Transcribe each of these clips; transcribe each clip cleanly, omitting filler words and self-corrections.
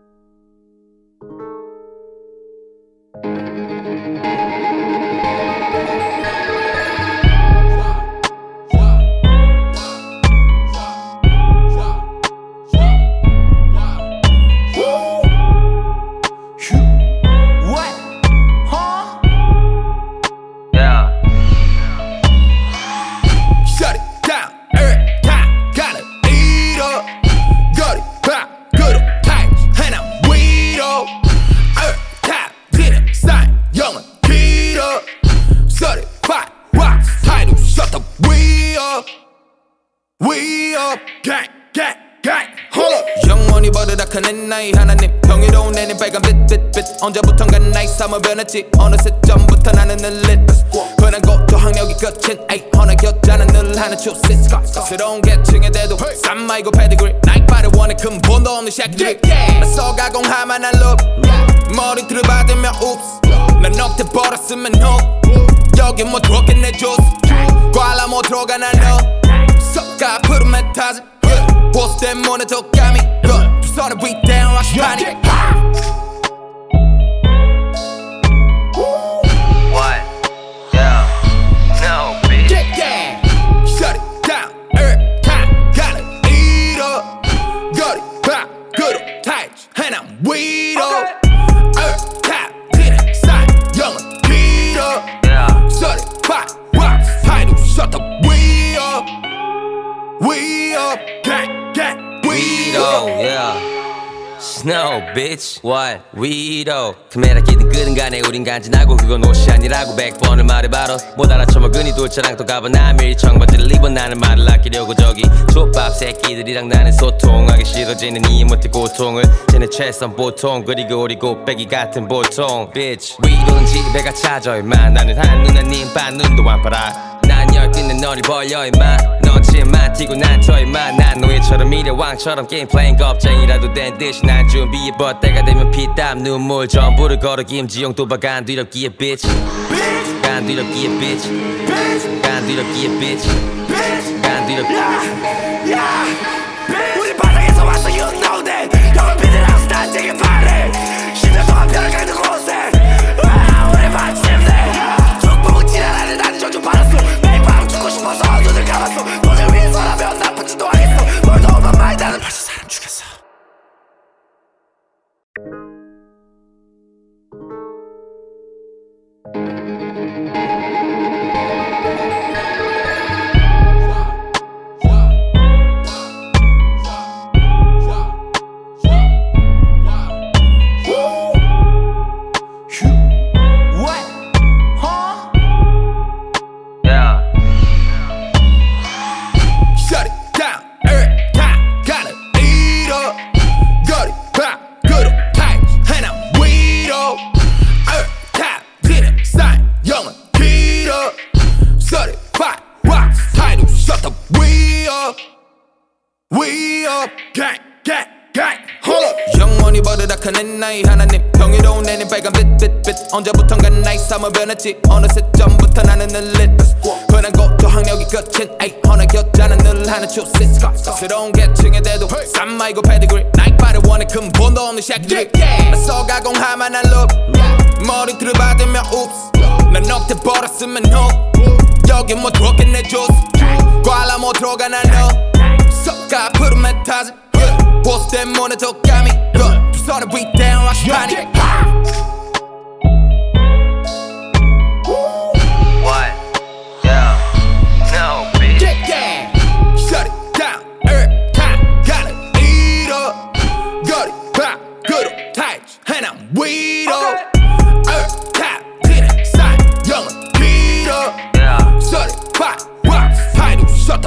We up, gang, gang, gang, hold up. 영원히 버릇악한 나이 하나님 경이로운 내님 빨간 빛 언제부턴가 나의 삶을 변했지 어느 시점부터 나는 늘 lit 흔한 고도 학력이 끝인 에이 허나 여자는 늘 하는 추세 새로운 계층의 대도 쌈마이고 패디그리 나이바를 원해 근본도 없는 샤키들이 낯서 가공하만 한 룩 머리들을 받으며 옵스 난 넉대 벌었으면 hope 여기 못 들어오겠네 주스 꽈라 못 들어가 난 너 섞아 푸르메 타지 보스 때문에 독감이 두 손에 beat down 라시파니 What? Yeah. No, bitch. yeah. Shut it down 가를 잃어 거리 밖으로 타이즈 해남 위로 탑지는 사이 영은 길어 소리 팍 타이도 셔터 We up, gang, we up. Yeah. Snow, bitch. What? We-do. 카메라끼든 끄든 간에 우린 간지나고 그건 옷이 아니라고 100번을 말해봐도 못 알아쳐먹으니 돌처랑 또 가봐 남일 청바지를 입어 나는 말을 아끼려고 저기 족밥 새끼들이랑 나는 소통하기 싫어지는 이해 못해 고통을 쟤네 최선 보통 그리고 우리 곱빼기 같은 보통 Bitch. We-do는 집에가 찾아 임마 나는 한눈에 님반 눈도 안 팔아 난 열띤 너리 벌려 임마 넌 침만 튀고 난 쳐 임마 난 노예처럼 미래왕처럼 게임 플레잉 겁쟁이라도 된 듯이 난 준비해봐 때가 되면 피땀 눈물 전부를 걸어 김지용 도박 안 뒤럽기에 bitch 안 뒤럽기에 bitch 안 뒤럽기에 bitch 안 뒤럽기에 우리 바닥에서 왔어 you know that 영원 비들하우스 난 되게 바래 10년 동안 별을 가는 곳에 우리 마침내 죽보고 지랄하는 나는 전주 받았어 매일 밤 죽고 싶어서 눈을 감았어 너를 위해서라면 나쁘지도 않겠어 뭘 더 오만 많이 나는 벌써 사람 죽였어 We up, gang, hold up. 영원히 버릇악한 나이 하나님 경이로운 내님 빨간 빛 언제부턴가 나의 삶을 변했지 어느 시점부터 나는 늘 lit 흔한 고도 학력이 끝인 에이 허나 여자는 늘 하는 추세 새로운 계층의 대도 쌈마이고 패디그리 나이바를 원해 근본도 없는 샤키들이 낯서 가공하만 한 룩 머리들을 받으며 옵스 난 넉대 벌었으면 hope 여기 못 들어오겠네 주스 꽈라 못 들어가 난 너 섞아 푸르메 타지 보스 때문에 독감이 두 손에 beat down 라시파니 What? Yeah. No, bitch. yeah. Shut it down 가를 잃어 거리 밖으로 타이즈 해남 위로 탑지는 사이 영은 길어 소리 팍 타이도 셔터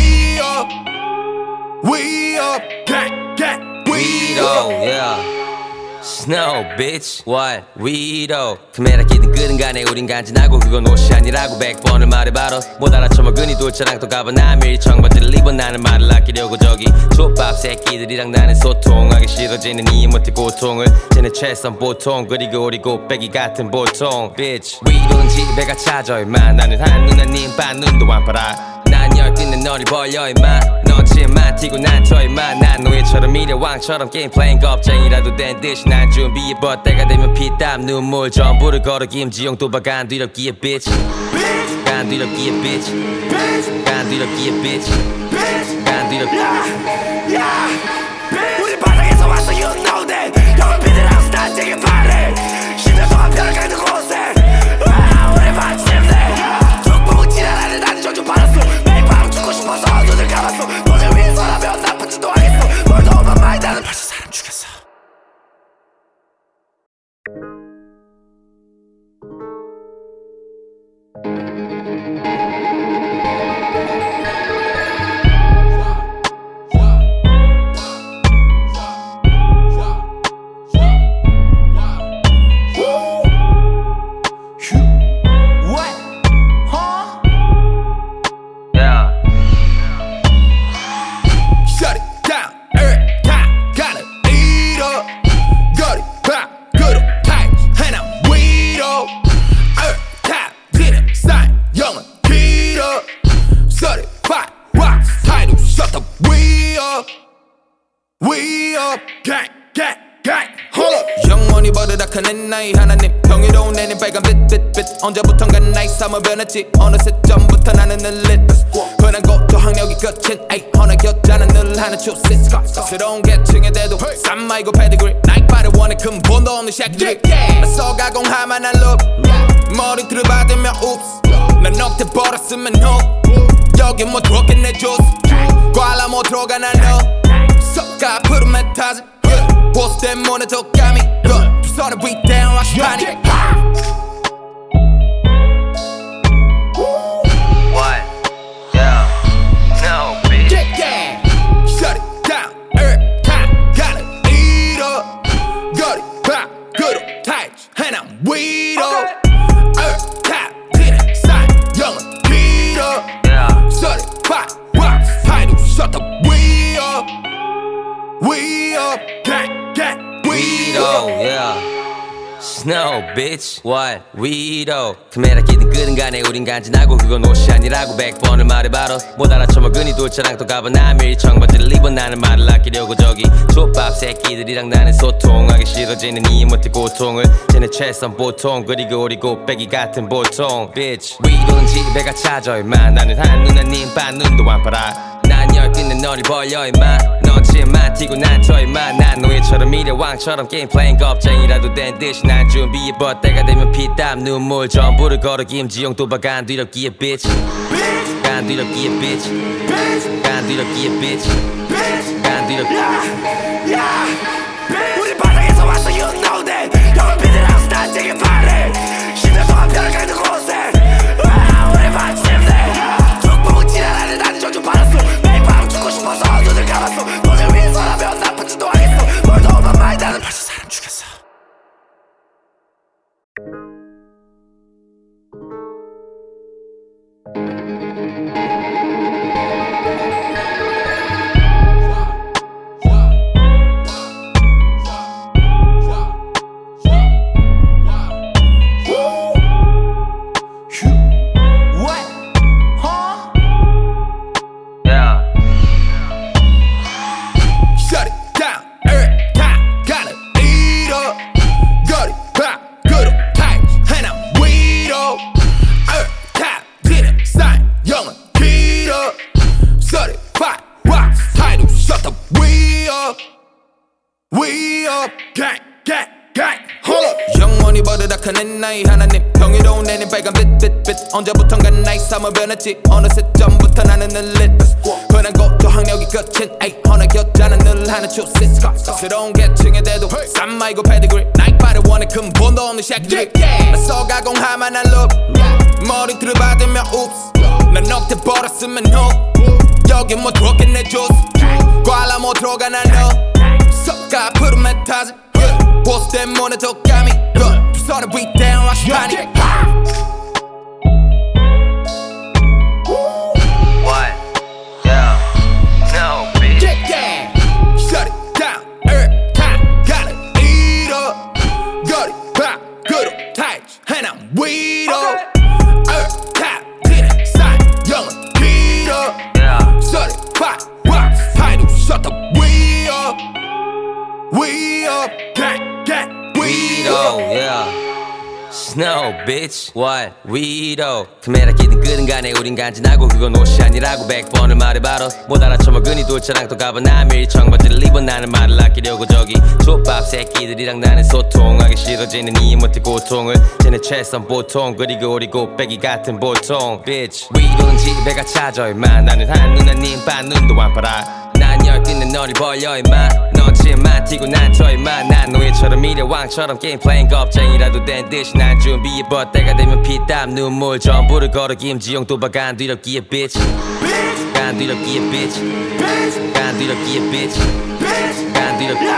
We up, gang, We-do, yeah. Snow, bitch. What? We-do. 카메라끼든 끄든 간에 우린 간지나고 그건 옷이 아니라고 100번을 말해봐도 못 알아쳐먹으니 돌처랑 또 가봐 남일 청바지를 입어 나는 말을 아끼려고 저기 족밥 새끼들이랑 나는 소통하기 싫어지는 이해 못해 고통을 쟤네 최선 보통 그리고 우리 곱빼기 같은 보통 Bitch. We-do는 집에가 찾아 임마 나는 한눈에 님반 눈도 안 팔아 난 열띤 너리 벌려 임마 넌 넌지만 튀고 난 터이만 난 노예처럼 미래왕처럼 게임 플레잉 겁쟁이라도 된 듯이 난 준비해봐 때가 되면 피땀 눈물 전부를 걸어 김지영 도박 안 뒤럽기에 bitch 안 뒤럽기에 bitch 안 뒤럽기에 bitch 안 뒤럽기에 우리 바닥에서 왔어 you know that 영원 비디랑 스타일 되게 발해 10년 동안 별을 가는 곳에 우리 마침내 죽보고 지랄하는 나는 저주 받았어 매일 밤 죽고 싶어서 눈을 감았어 너를 위해서라면 나쁘지도 않겠어 뭘 너만 많이 나는 벌써 사람 죽였어 We up, gang, gang, gang, hold up. 영원히 버릇악한 내 나이 하나님 경이로운 내님 빨간 빛 언제부턴가 나이 삼아 변했지 어느 시점부터 나는 늘 lit 흔한 것도 학력이 끝인 에이 허나 여자는 늘 하는 추스 새로운 계층에 대도 쌈마이고 패디그리 나이바를 원해 근본도 없는 샤키들이 맞서 가공하만 한 룹 머리들을 받으면 옵스 난 넉대 벌었으면 호 여기 못 들어오겠네 주스 꽈라 못 들어가 난 너 섞아 푸르메 타즈 보스 때문에 독감이 두 손에 위대한 와시파니 What? Yeah. No, bitch. yeah. Shut it down every time gotta eat up 거리 밖으로 타이즈 해남 위로 every time 뛰는 사이 영은 길어 소리 팍 파이도 셔터 we up we up gang gang we up yeah. Snow, bitch. What? 위로 카메라끼든 끄든 간에 우린 간지나고 그건 옷이 아니라고 100번을 말해봐도 못 알아쳐 먹으니 돌처랑 또 가봐 남일 청바지를 입어 나는 말을 아끼려고 저기 족밥 새끼들이랑 나는 소통하기 싫어지는 이 못해 고통을 쟤네 최선 보통 그리고 우리 곱빼기 같은 보통 bitch 위로는 집에가 찾아 임마 나는 한눈에 님반 눈도 안 팔아 난 열끝내 너리 벌려 임마 넌지만 튀고 난 터 임마 난 노예처럼 미래왕처럼 게임 플레잉 겁쟁이라도 된 듯이 난 준비해봐 때가 되면 피땀 눈물 전부를 걸어 김지영 도박 안 뒤럽기에 bitch 안 뒤럽기에 bitch 안 뒤럽기에 bitch 안 뒤럽기에 우리 바닥에서 왔어 you know that 영원 비디랑 스타일 되게 발해 10년 동안 별을 가는 곳에 우리 마침내 죽보고 지랄하는 나는 저주 받았어 매일 밤 죽고 싶어서 눈을 감았어 너를 위해서라면 나쁘지도 않겠어 뭘 너만 많이 나는 벌써 사람 죽였어 We up, gang, gang, gang, hold up. 영원히 버릇악한 내 나이 하나님 경이로운 내님 빨간 빛 언제부턴가 나이 삼아 변했지 어느 시점부터 나는 늘 lit 흔한 것도 학력이 끝인 에이 허나 여자는 늘 하는 추스 새로운 계층에 대도 쌈마이고 패디그리 나이바를 원해 근본도 없는 샤키들이 맞서 가공하만 한 룹 머리들을 받으면 옵스 난 넉대 벌었으면 호 여기 못 들어오겠네 주스 꽈라 못 들어가 난 너 섞아 푸르메 타즈 보스 때문에 독감이 두 손에 위대한 와시파니 What? Yeah. No, bitch. yeah. Shut it down every time gotta eat up 거리 밖으로 타이즈 해남 위로 every time 뛰는 사이 영은 길어 소리 팍 get weedo. Yeah. Snow bitch. What? weedo. 카메라끼든 끄든 간에 우린 간지나고 그건 옷이 아니라고 100번을 말해봐도 못 알아쳐먹으니 돌차랑 또 가봐 남일 청바지를 입어 나는 말을 아끼려고 저기 족밥 새끼들이랑 나는 소통하기 싫어지는 이 못해 고통을 쟤네 최선 보통 그리고 우리 곱빼기 같은 보통 bitch. weedo는 집에가 찾아 임마 나는 한 누나님 반 눈도 안 팔아 난 열띤 너를 벌려 임마 넌 치마 튀고 난 쳐 임마 난 노예처럼 미래왕처럼 게임 플레잉 겁쟁이라도 된 듯이 난 준비해봐 때가 되면 피땀 눈물 전부를 걸어 김지용 도박 안 뒤럽기에 bitch 안 뒤럽기에 bitch 안 뒤럽기에 bitch 안 뒤럽기에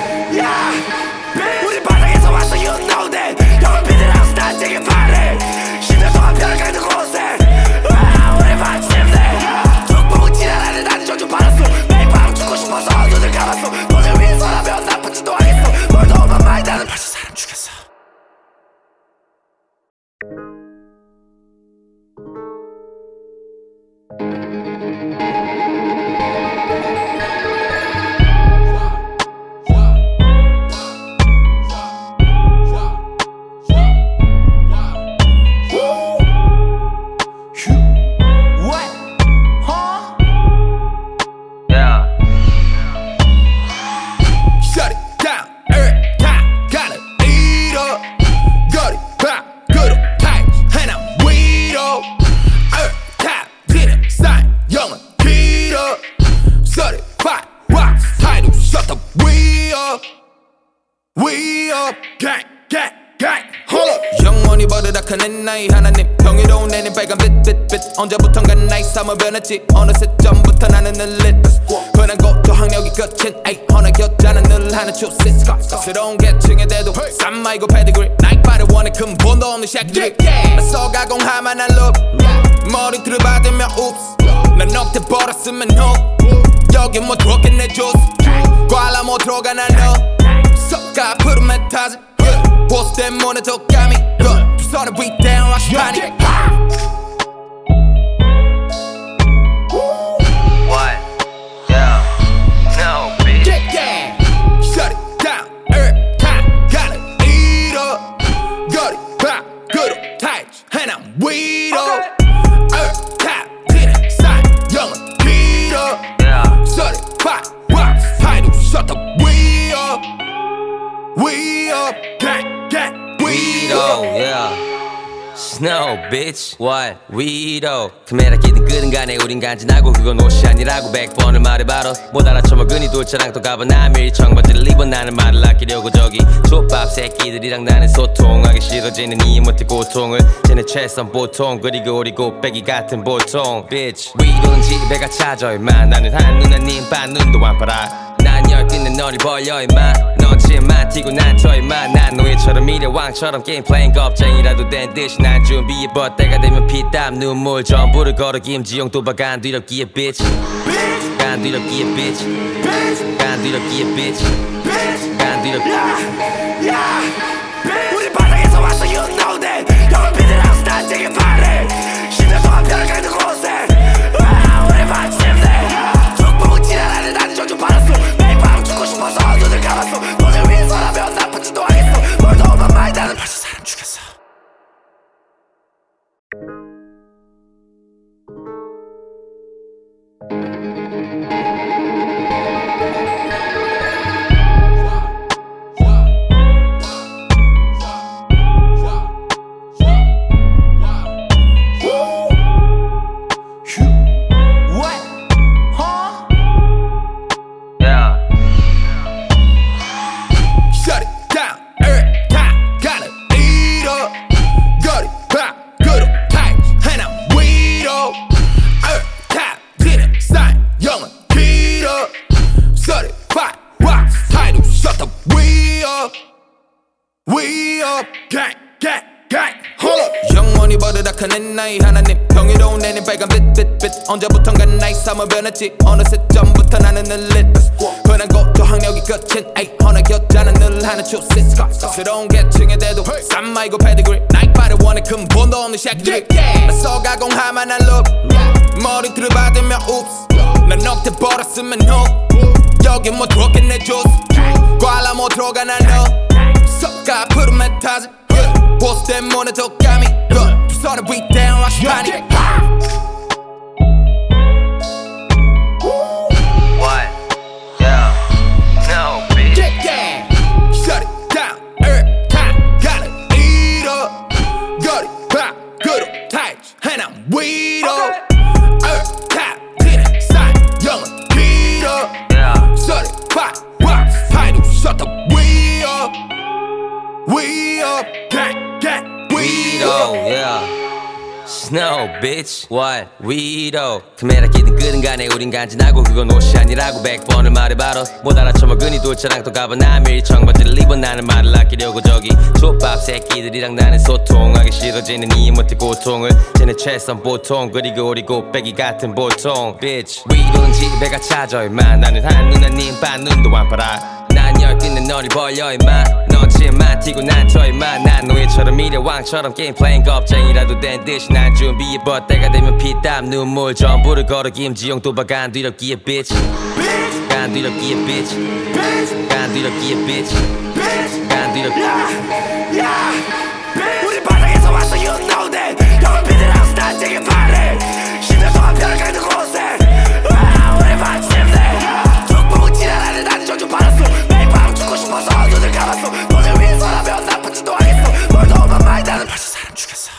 우리 바닥에서 왔어 you know that 영원 비디랑 스타일 되게 바래 10년 동안 별을 가는 곳에 우리 반침대 툭 지랄하는 나는 저주 받았어 매일 밤 죽고 싶어서 눈을 감았어 너를 위해서라면 나쁘지도 않겠어 뭘 너만 많이 나는 벌써 사람 죽였어 하나님 평화로운 내님 빨간 빛 언제부턴가 나의 삶을 변했지 어느새 전부터 나는 늘 lit 흔한 고도 학력이 끝인 허나 여자는 늘 하는 추스 새로운 계층에 대도 쌈 말고 패디그리 나이파를 원해 근본도 없는 샤키리 맞서 가공하만 한 룹 머리들을 받으며 옵스 난 넉대 벌었으면 호 여기 못 들어오겠네 주스 꽈라 못 들어가 난 너 섞아 푸르메 타지 보스 때문에 독감이 Started beat down, rush panic. What? Yeah. No, bitch. Yeah. Shut it down. Time. Gotta eat up. Got it back. Good up tight. And I'm weed up. Time. Did it. Sign. Young. Beat up. Yeah. Shut it. Back. Rocks. Title. Shut the we up. We up. Get. weedo. Yeah. Snow bitch. What? weedo. 카메라끼든 끄든 간에 우린 간지나고 그건 옷이 아니라고 100번을 말해봐도 못 알아쳐먹으니 돌차랑 또 가봐 남일 청바지를 입어 나는 말을 아끼려고 저기 족밥 새끼들이랑 나는 소통하기 싫어지는 이 못해 고통을 쟤네 최선 보통 그리고 우리 곱빼기 같은 보통 bitch. weedo는 집에가 찾아 임마 나는 한 누나님 반 눈도 안 팔아 난 열띤 너를 벌려 임마 넌 치마 튀고 난 쳐 임마 난 노예처럼 미래왕처럼 게임 플레잉 겁쟁이라도 된 듯이 난 준비해봐 때가 되면 피땀 눈물 전부를 걸어 김지용 도박 안 뒤럽기에 bitch 안 뒤럽기에 bitch 안 뒤럽기에 bitch 안 뒤럽기에 우리 바닥에서 왔어 you know that 영원 비디랑 스타일 되게 바래 10년 동안 별을 가는 곳에 우리 반침대 툭 지랄하는 나는 저주 받았어 매일 밤 죽고 싶어서 눈을 감았어 너를 위해서라면 나쁘지도 않겠어 뭘 너만 많이 나는 벌써 사람 죽였어 나이 하나님 평화로운 내님 빨간 빛 언제부턴가 나의 삶을 변했지 어느새 전부터 나는 늘 lit 흔한 고도 학력이 끝인 허나 여자는 늘 하는 추스 새로운 계층에 대도 쌈 말고 패디그리 나이파를 원해 근본도 없는 샤키리 맞서 가공하만 한 룹 머리들을 받으며 옵스 난 넉대 벌었으면 호 여기 못 들어오겠네 주스 꽈라 못 들어가 난 너 I put him at thousand. Boss 때문에 더 감이 두 손에 beat down rush panic. What? Yeah. No, bitch. Yeah. Shut it down. Every time gotta eat up. Got it back, good up tight, and I'm weed up. Every time did it side, young and beat up. Yeah. Certified rocks, title, shut the we up. We up, gang, we up. Yeah. Snow, bitch. What? 위도 카메라끼든 끄든 간에 우린 간지나고 그건 옷이 아니라고 100번을 말해봐도 못 알아쳐 먹으니 돌처랑 또 가봐 남일 청바지를 입은 나는 말을 아끼려고 저기 족밥 새끼들이랑 나는 소통하기 싫어지는 이 못해 고통을 쟤네 최선 보통 그리고 우리 곱빼기 같은 보통 bitch 위도는 집에가 찾아 임마 나는 한눈아님 반눈도 안 팔아 난 열띤 너를 벌려 임마 넌 치마 튀고 난 쳐 임마 난 노예처럼 미래왕처럼 게임 플레잉 겁쟁이라도 된 듯이 난 준비해봐 때가 되면 피땀 눈물 전부를 걸어 김지용 도박 안 뒤럽기에 bitch 안 뒤럽기에 bitch 안 뒤럽기에 bitch 안 뒤럽기에 우리 바닥에서 왔어 you know that 영원 비디랑 스타일 되게 발해 10년 동안 별을 가는 곳에 우리 마침내 죽보고 지랄하는 나는 전주 받았어 매일 밤 죽고 싶어서 눈을 감았어 너를 위해서라면 나쁘지도 않겠어 뭘 너만 많이 나는 벌써 사람 죽였어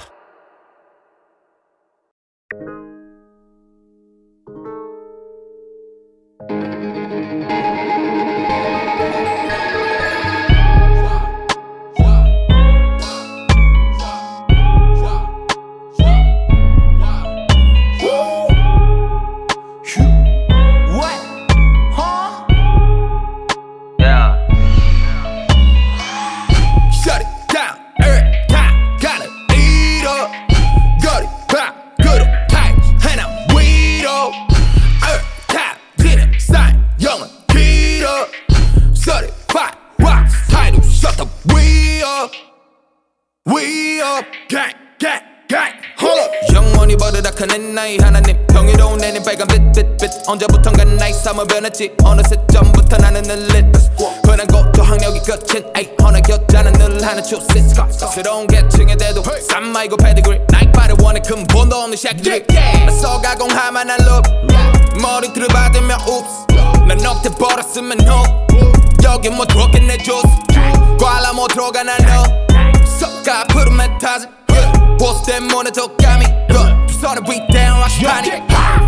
We up, gang, hold up. 영원히 버릇악한 나이 하나님 평화로운 내님 빨간 빛 언제부턴가 나이 삶은 변했지 어느새 전부터 나는 늘 lit 흔한 것도 학력이 끝인 에이 허나 여자는 늘 하는 추신 새로운 계층의 대도 쌈마이고 패디그리 나이파를 원해 근본도 없는 샤키들이 나서 가공할 만한 love 머리들을 받으면 oops 난 넉대 벌었으면 no 여긴 못 들어오겠네 주스 과라 못 들어가 난 너 섞아 푸른 메타즈 보스 때문에 더 감이 두 손에 beat down rush panic.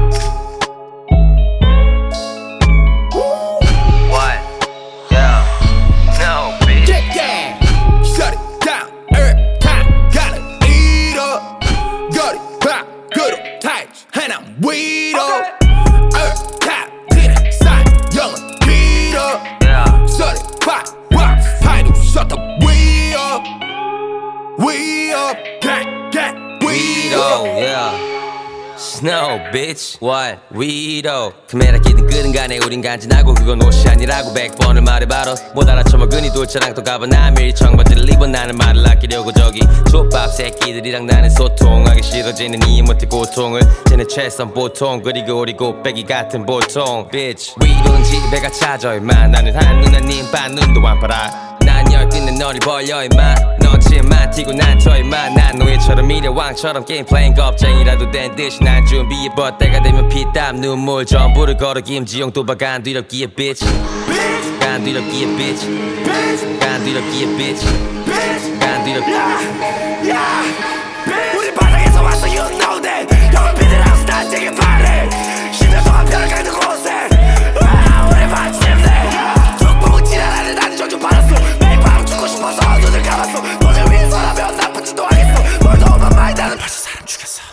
What? Yeah. No, bitch. Yeah. Shut it down. Every time gotta eat up. Got it back, good up tight, and I'm weed up. Every time did it side, young and beat up. Yeah. Certified rocks, title, shut the we up. We up, gang, we up. Yeah. Snow, bitch. What? 위도 카메라끼든 끄든 간에 우린 간지나고 그건 옷이 아니라고 100번을 말해봐도 못 알아쳐 먹으니 돌처랑 또 가봐 남일 청바지를 입은 나는 말을 아끼려고 저기 족밥 새끼들이랑 나는 소통하기 싫어지는 이 못해 고통을 쟤네 최선 보통 그리고 우리 곱빼기 같은 보통 bitch 위도는 집에가 찾아 임마 나는 한눈아님 반눈도 안 팔아 난 열띤 너를 벌려 임마 넌 치마 튀고 난 쳐 임마 난 노예처럼 미래왕처럼 게임 플레잉 겁쟁이라도 된 듯이 난 준비해봐 때가 되면 피땀 눈물 전부를 걸어 김지용 도박 안 뒤럽기에 bitch 안 뒤럽기에 bitch 안 뒤럽기에 bitch 안 뒤럽기에 우리 바닥에서 왔어 you know that 영원 비디랑 스타일 되게 발해 10년 동안 별을 가는 곳에 우리 마침내 죽보고 지랄하는 나는 전주 받았어 매일 밤 죽고 싶어서 눈을 감았어 너를 위해서라면 나쁘지도 않겠어 뭘 너만 많이 나는 벌써 사람 죽였어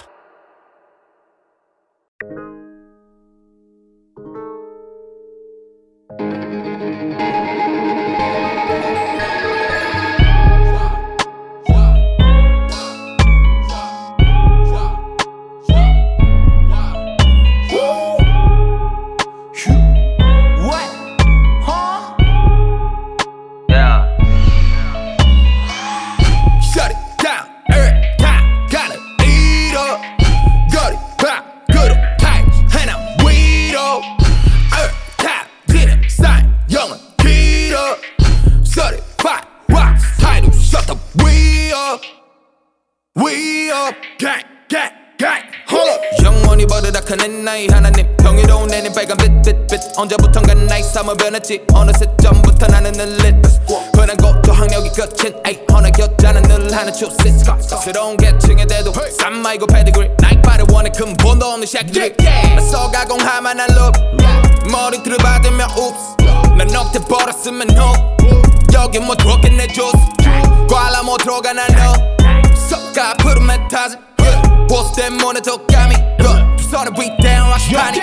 up, gang, gang, gang, hold up. 영원히 버릇악한 내 나이 하나님 경이로운 내님 빨간 빛 언제부턴가 나이 삼아 변했지 어느 시점부터 나는 늘 lit 흔한 것도 학력이 끝인 에이 허나 여자는 늘 하는 추스 새로운 계층의 대도 쌈마이고 패디그리 나이파를 원해 근본도 없는 샤키리 나서 가공할 만한 love 머리들을 받으면 oops 난 넉대 벌었으면 no 여기 못 들어오겠네 주스 꽈라 못 들어가 난 너 섞아 푸르메 타지 보스 때문에 더 감이 두 손을 위대한 라시파니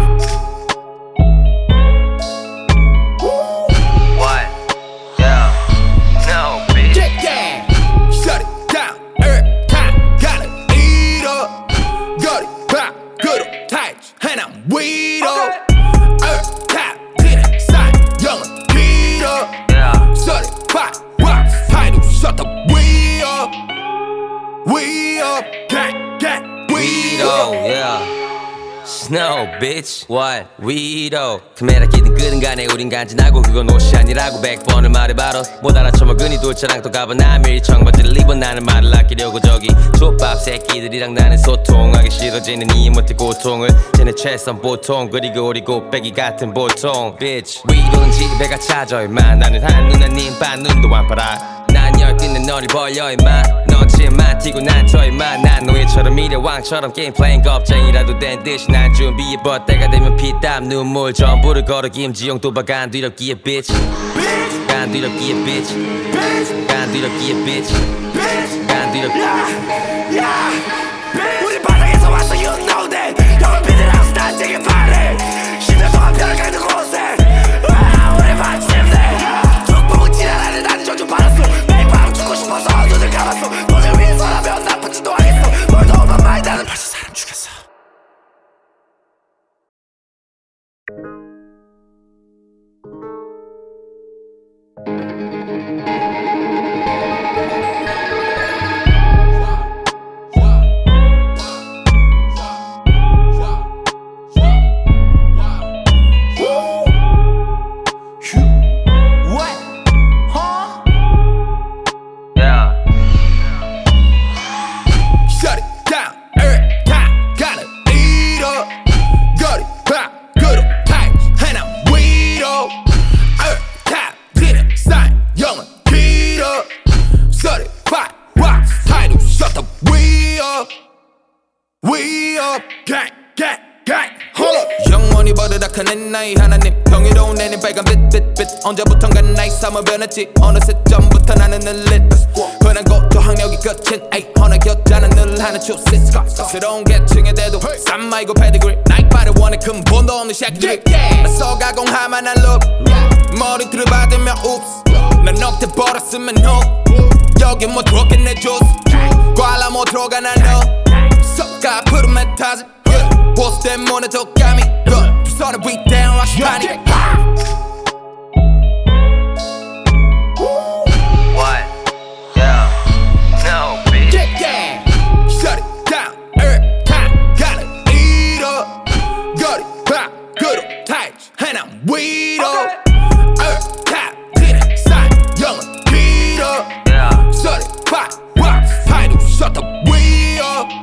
What? Yeah. No, bitch. yeah. Shut it down every time gotta eat up 거리 밖으로 타이즈 and I'm weed up every time 뛰는 사이 영은 길어 Yeah. certified rock title shut the we up gang gang we Weedo, up yeah. Snow, bitch. What? Weedo. 카메라 끼든 끄든 간에 우린 간지나고 그건 옷이 아니라고 100번을 말해봐도 못 알아쳐 먹으니 돌처랑 또 가봐 남일이 청바지를 입어 나는 말을 아끼려고 저기 족밥 새끼들이랑 나는 소통하기 싫어지는 이 못해 고통을 쟤네 최선 보통 그리고 우리 곱빼기 같은 보통 Bitch. 위로는 집에가 찾아 임마 나는 한눈아님 반눈도 안 팔아 난 열띠는 너를 벌려 임마 너지만 튀고 난 저 임마 난 노예처럼 미래왕처럼 게임 플레잉 겁쟁이라도 된 듯이 난 준비해봐 때가 되면 피땀 눈물 전부를 걸어 김지용 도박 안 뒤럽기에 bitch 안 뒤럽기에 bitch 안 뒤럽기에 bitch 안 뒤럽기에 우리 바닥에서 왔어 you know that 영원 비디랑 난 되게 바래 10년 동안 별을 가는 곳에 우리 마침내 죽보고 지랄하는 나는 저주 받았어 매일 밤 죽고 싶어서 눈을 감았어 너를 위해서라면 나쁘지도 않겠어 뭘 너무 많이 나는 벌써 사람 죽였어 Yeah. Shut it down every time gotta eat up 거리 밖으로 타이즈 and I'm weed up every time 뛰는 사이 영은 길어 certified rock title shut the we up gang gang gang hold up 영원히 버릇악한 내 나이 하나님 경이로운 내님 빨간 빛 언제부턴가 나이 삼아 변했지 어느 시점부터 나는 늘 lit 흔한 것도 학력이 끝인 에이 허나 여자는 늘 하는 추스 새로운 계층의 대도 쌈마이고 패디그리 나이파를 원해 근본도 없는 샤키리 나서 가공할 만한 love 머리들을 받으면 oops 난 넉대 벌었으면 no 여기 못 들어오겠네 주스 꽈라 못 들어가 난 너 섞아 푸르메 타지 보스 때문에 더 감이 두 손을 위대한 라시파니 What? Yeah. No, bitch. yeah. Shut it down every time gotta eat up 거리 밖으로 타이즈 and I'm weed up every time 뛰는 사이 영은 길어 Yeah. certified rock title shut the we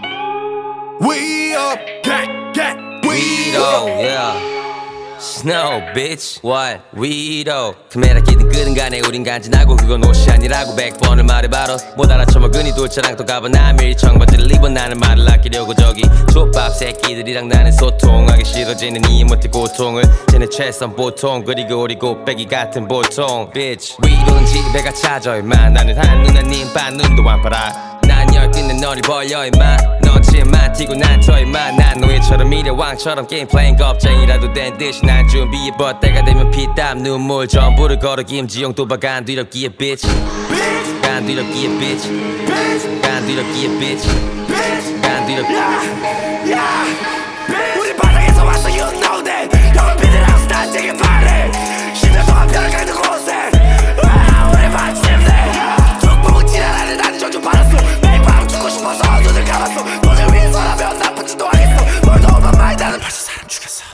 up gang gang we Weedo, up yeah. Snow, bitch. What? Weedo. 카메라 끼든 끄든 간에 우린 간지나고 그건 옷이 아니라고 100번을 말해봐도 못 알아쳐 먹으니 돌처랑 또 가봐 남일이 청바지를 입어 나는 말을 아끼려고 저기 족밥 새끼들이랑 나는 소통하기 싫어지는 이 못해 고통을 쟤네 최선 보통 그리고 우리 곱빼기 같은 보통 Bitch. 위로는 집에가 찾아 임마 나는 한눈아님 반눈도 안 팔아 난 열띠는 너를 벌려 임마 너지만 튀고 난 저 임마 난 노예처럼 미래왕처럼 게임 플레잉 겁쟁이라도 된 듯이 난 준비해봐 때가 되면 피땀 눈물 전부를 걸어 김지용 도박 안 뒤럽기에 bitch 안 뒤럽기에 bitch 안 뒤럽기에 bitch 안 뒤럽기에 우리 바닥에서 왔어 you know that 영원 비디랑 난 되게 바래 10년 동안 별을 가는 곳에 우리 마침내 죽보고 지랄하는 나는 저주 받았어 매일 밤 죽고 싶어서 눈을 감았어 너를 위해서라면 나쁘지도 않겠어 뭘 너무 많이 나는 벌써 사람 죽였어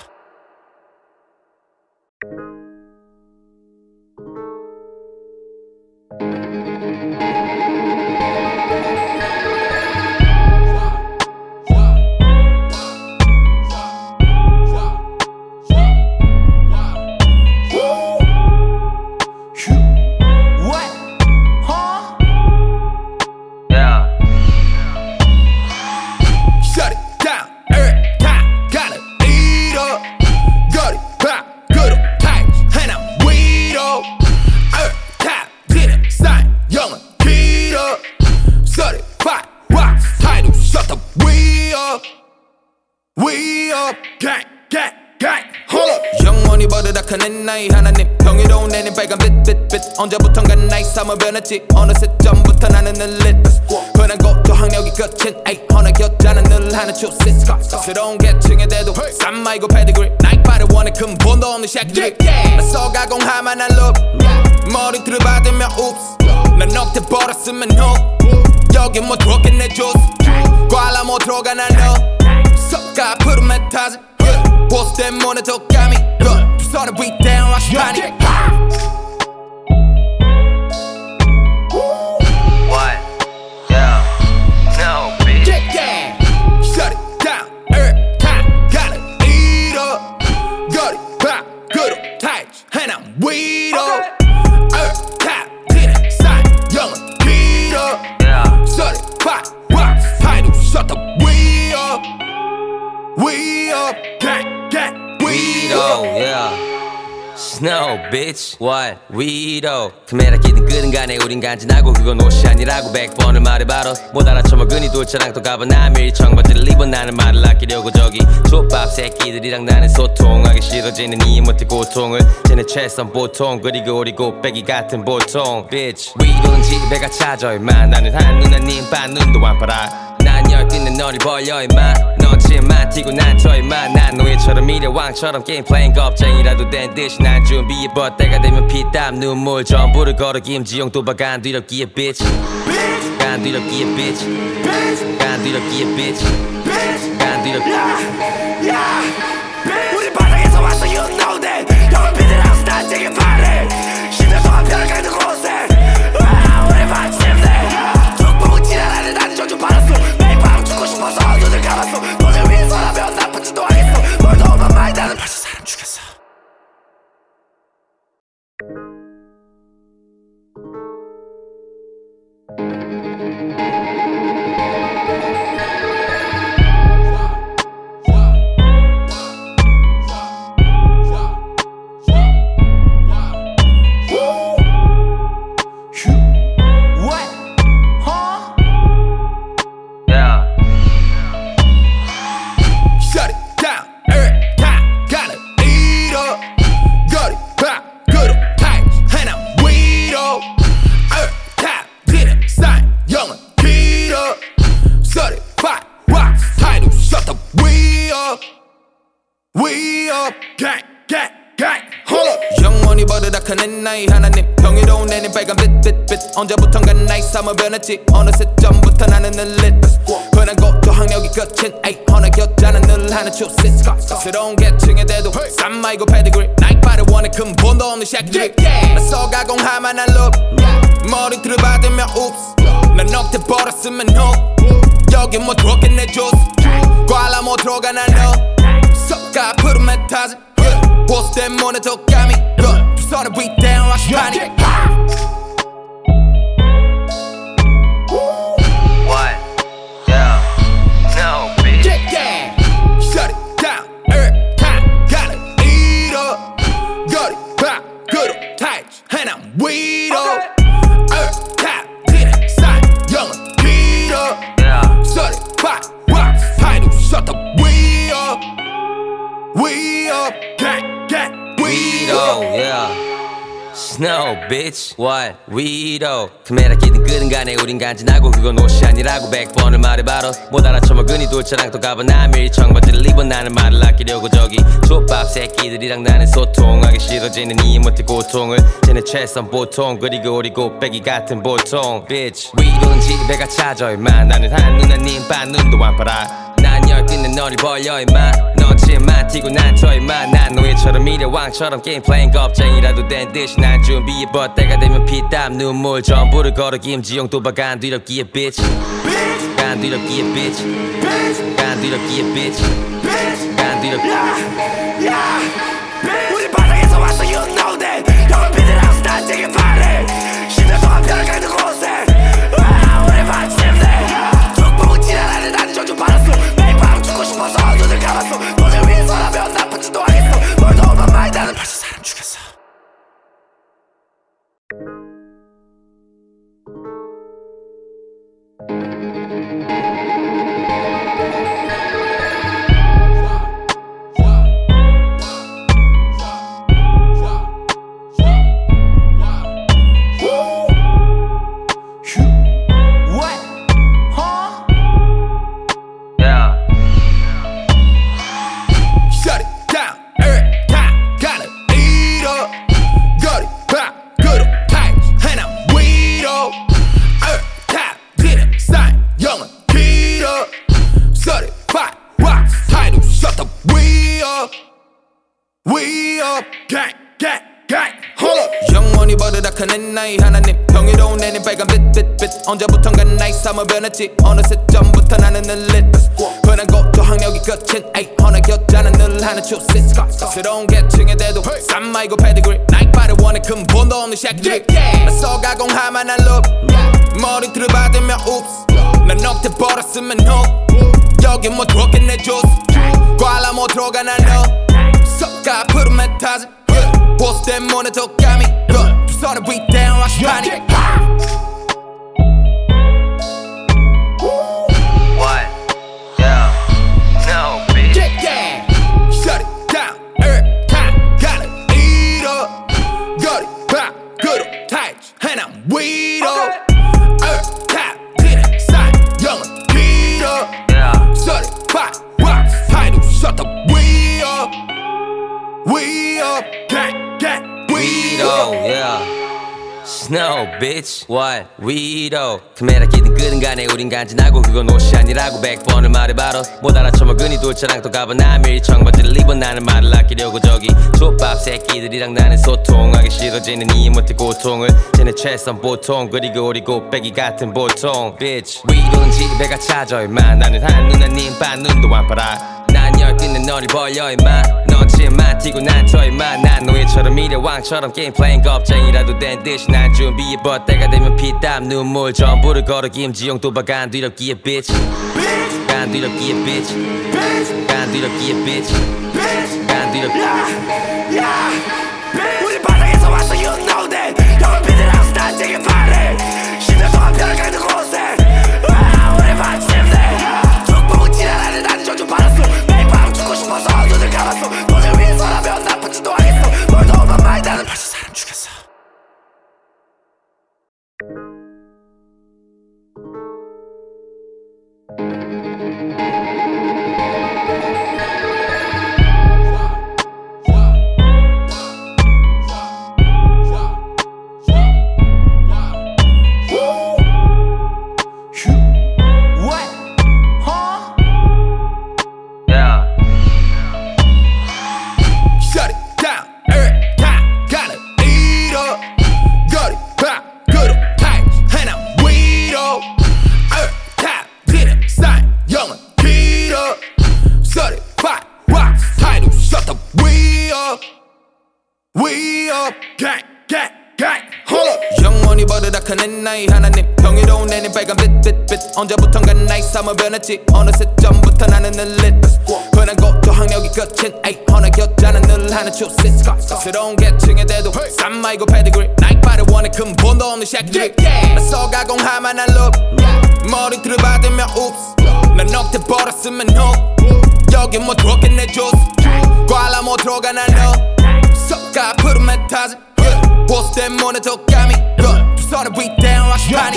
낸 나이 하나님 경이로운 내님 빨간 빛빛빛 언제부턴가 나이 삶을 변했지 어느새 전부터 나는 늘 lit 흔한 고도 학력이 끝인 에이 허나겼잖아 늘 하는 추신 새로운 계층에 대도 쌈 말고 패디그리 나이파를 원해 근본도 없는 샤키들이 낯서 가공하만 한 룹 머리들을 받으면 옵스 난 넉대 벌었으면 호 여긴 못 들어오겠네 주스 꽈라 못 들어가 난 너 섞아 푸르면 타지 보스 때문에 독감이 두 손을 위대한 락스타니 What? Yeah. No, bitch. yeah. Shut it down every time gotta eat up 거리 밖으로 타이즈 해남 위로 every time 뒤는 쌓인 영은 길어 Yeah. Shut it back rock 타이즈 shut the we up gang we Weedo, up yeah. Snow, bitch. What? Weedo. 카메라 끼든 끄든 간에 우린 간지나고 그건 옷이 아니라고 100번을 말해봐도 못 알아쳐먹으니 돌처랑 또 가봐 남일 청바지를 입어 나는 말을 아끼려고 저기 족밥 새끼들이랑 나는 소통하기 싫어지는 이 못의 고통을 쟤네 최선 보통 그리고 우리 곱빼기 같은 보통 Bitch. Weedo는 집에가 찾아 임마 나는 한눈 님 반눈도 안 팔아 난 열띠는 너를 벌려 임마 넌 칠만 튀고 난 쳐 임마 난 노예처럼 미래 왕처럼 게임 플레잉 겁쟁이라도 된 듯이 난 준비해봐 때가 되면 피땀 눈물 전부를 걸어 김지영 도박 안 뒤럽기에 bitch 안 뒤럽기에 bitch 안 뒤럽기에 bitch 안 뒤럽기에 우리 바닥에서 왔어 you know that 영원 비디랑 스타 되게 바래 10년 동안 별을 가는 곳에 우리 반침대 쭉 보고 지랄하는 나는 저주 받았어 매일 밤 죽고 싶어서 눈을 감았어 너를 위해서라면 나쁜 짓도 하겠어 뭘 너만 많이 나는 벌써 사람 죽였어 나이 하나님 경이로운 내님 빨간 빛빛빛 언제부턴가 나이 삶을 변했지 어느새 전부터 나는 늘 lit 흔한 고도 학력이 끝인 에이 허나겼잖아 늘 하는 추신 새로운 계층에 대도 쌈 말고 패디그리 나이파를 원해 근본도 없는 샤키들이 낯서 가공하만 한 룹 머리들을 받으면 옵스 난 넉대 벌었으면 호 여긴 못 들어오겠네 주스 꽈라 못 들어가 난 너 섞아 푸르면 타지 보스 때문에 독감이 두 손을 위대한 락스타니 What? Yeah. No, bitch. yeah. Shut it down every time gotta eat up 거리 밖으로 타이즈 해남 위로 every time 뒤는 쌓인 영은 길어 Yeah. Shut it back rock 타이즈 shut the we up gang Weedo, yeah. Snow, bitch. What? Weedo. 카메라 끼든 끄든 간에 우린 간지나고 그건 옷이 아니라고 100번을 말해봐도 못 알아쳐먹으니 돌처랑 또 가봐 남일 청바지를 입어 나는 말을 아끼려고 저기 족밥 새끼들이랑 나는 소통하기 싫어지는 이 못의 고통을 쟤네 최선 보통 그리고 우리 곱빼기 같은 보통 Bitch. Weedo는 집에가 찾아 임마 나는 한눈 님 반눈도 안 팔아 난 열띠는 너를 벌려 임마 넌 칠만 튀고 난 쳐 임마 난 노예처럼 미래 왕처럼 게임 플레잉 겁쟁이라도 된 듯이 난 준비해봐 때가 되면 피땀 눈물 전부를 걸어 김지영 도박 안 뒤럽기에 bitch 안 뒤럽기에 bitch 안 뒤럽기에 bitch 안 뒤럽기에 우리 바닥에서 왔어 you know that 영원 비디랑 스타 되게 바래 10년 동안 별을 가는 곳에 우리 반침대 쭉 보고 지랄하는 나는 저주 받았어 매일 밤 죽고 싶어서 눈을 감았어 너를 위해서라면 나쁜 짓도 하겠어 뭘 너만 많이 나는 벌써 사람 죽였어 gang, gang, gang. Hold up. 영원히 버릇악한 내 나이 하나님 경이로운 내님 빨간 빛 언제부턴가 나이 삶을 변했지 어느 시점부터 나는 늘 lit 흔한 고조 학력이 끝인 에이 허나겼잖아 늘 하는 추세 새로운 계층에 대도 쌈 말고 패디그리 나이파를 원해 근본도 없는 샤키들이 나서 가공할 만한 룩 머리털을 받으면 옵스 난 넉대 벌었으면 no 여기 못 들어오겠네 주스 꽈라 못 들어가 난 너 섞아 푸르면 타지 보스 때문에 독감이 두 손을 위대한 락스파니 What? Yeah. No, bitch. yeah. Shut it down every time gotta eat up 거리 밖으로 타이즈 해나 위로 every time 지는 사이 영은 길어 Yeah. Shut it back rock 타이드 shut the we up gang gang Weedo, yeah. Snow, bitch. What? Weedo. 카메라 끼든 끄든 간에 우린 간지나고 그건 옷이 아니라고 100번을 말해봐도 못 알아쳐먹 그니 돌처럼 또 가봐 남일이 청바지를 입어 나는 말을 아끼려고 저기 족밥 새끼들이랑 나는 소통하기 싫어지는 이해 못해 고통을 쟤네 최선 보통 그리고 우리 곱빼기 같은 보통 Bitch. Weedo는 집에가 찾아 임마 나는 한눈 님 반눈도 안 팔아 난 열띠는 너를 벌려 임마 넌 치만 튀고 난 쳐 임마 난 노예처럼 미래 왕처럼 게임 플레잉 겁쟁이라도 된 듯이 난 준비해봐 때가 되면 피땀 눈물 전부를 걸어 김지영 도박 안 뒤럽기에 bitch 안 뒤럽기에 bitch 안 뒤럽기에 bitch 안 뒤럽기에 우리 바닥에서 왔어 you know that 형은 비디랑 스타일 되게 바래 10년 동안 별을 가는 곳에 우리 반침대 쭉 보고 지랄하는 나는 저주 받았어 매일 밤 죽고 싶어서 눈을 감았어 너네 위해서라면 나쁘지도 않겠어 뭘 너만 많이 나는 벌써 사람 죽였어 gang gang gang hold up 영원히 버릇악한 내 나이 하나님 경이로운 내님 빨간 빛 언제부턴가 나이 삶을 변했지 어느 시점부터 나는 늘 lit 흔한 고조 학력이 끝인 에이 허나겼잖아 늘 하는 추세 새로운 계층에 대도 쌈 말고 패디그리 나이파를 원해 근본도 없는 샤키들이 나서 가공할 만한 룩 머리털을 받으면 옵스 난 넉대 벌었으면 no 여기 못 들어오겠네 주스 꽈라 못 들어가 난 너 섞아 푸르면 타지 보스 때문에 독감이 두 손을 위대한 락스파니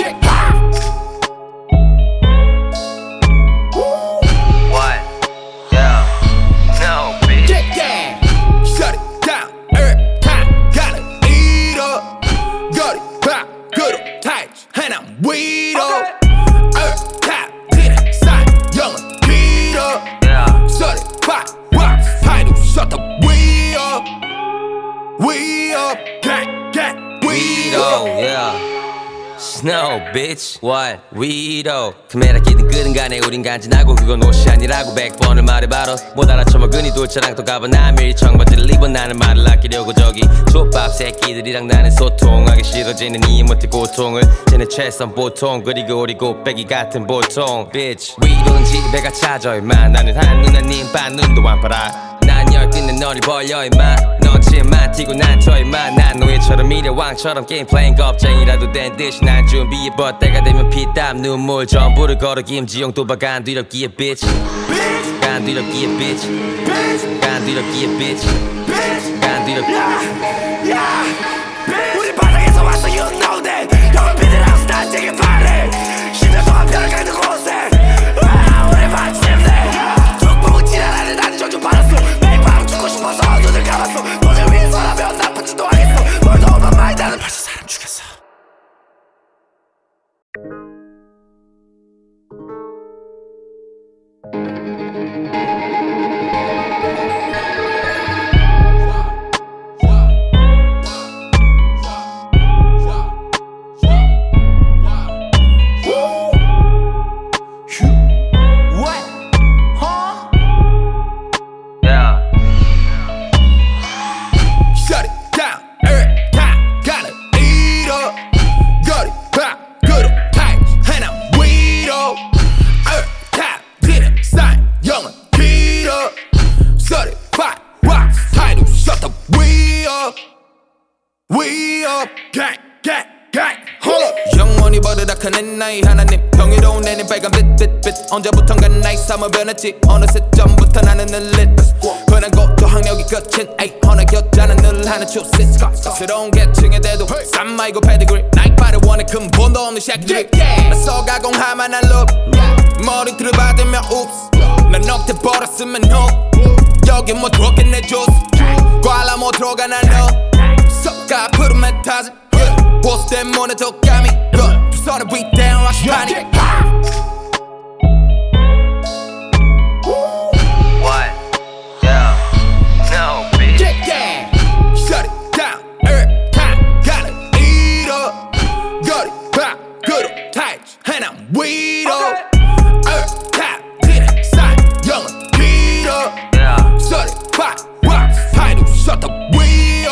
What? Yeah. No, bitch. yeah. Shut it down every time gotta eat up 거리 밖으로 타이즈 해나 위로 every time 지는 사이 영은 길어 Yeah. Shut it back rock 타이드 shut the we up gang gang Weedo, yeah. Snow, bitch. What? Weedo. 카메라 끼든 끄든 간에 우린 간지나고 그건 옷이 아니라고 100번을 말해봐도 못 알아쳐먹 그니 돌처럼 또 가봐 남일이 청바지를 입어 나는 말을 아끼려고 저기 족밥 새끼들이랑 나는 소통하기 싫어지는 이해 못해 고통을 쟤네 최선 보통 그리고 우리 곱빼기 같은 보통 Bitch. Weedo는 집에가 찾아 임마 나는 한눈 님 반눈도 안 팔아 난 열띠는 너를 벌려 임마 넌 치만 튀고 난 쳐 임마 난 노예처럼 미래 왕처럼 게임 플레잉 겁쟁이라도 된 듯이 난 준비해봐 때가 되면 피땀 눈물 전부를 걸어 김지영 도박 안 뒤럽기에 bitch 안 뒤럽기에 bitch 안 뒤럽기에 bitch 안 뒤럽기에 우리 바닥에서 왔어 you know that 형은 비디랑 스타일 되게 바래 10년 동안 별을 가는 곳에 우리 반침대 쭉 보고 지랄하는 나는 저주 받았어 매일 밤 죽고 싶어서 눈을 감았어 너네 위해서라면 나쁘지도 않겠어 뭘 너만 많이 나는 벌써 사람 죽였어 영원히 버릇악한 내 나이 하나님 경이로운 내님 빨간 빛 언제부턴가 나이 삶을 변했지 어느 시점부터 나는 늘 lit 흔한 고조 학력이 끝인 헌하겼잖아 늘 하는 추세 스스러운 계층에 대도 쌈 말고 패디그리 나이파를 원해 근본도 없는 샤키들이 나서 가공할 만한 룩 머리털을 받으면 옵스 난 넉대 벌었으면 no 여기 못 들어오겠네 조스 꽈라 못 들어가 난 너 섞아 푸르면 타지 보스 때문에 독감이 두 손을 위대한 락스파니 What? Yeah. No, bitch. yeah. Shut it down every time gotta eat up 거리 밖으로 타이즈 해나 위로 every time 지는 사이 영은 길어 Yeah. Shut it back 파이도 shut the we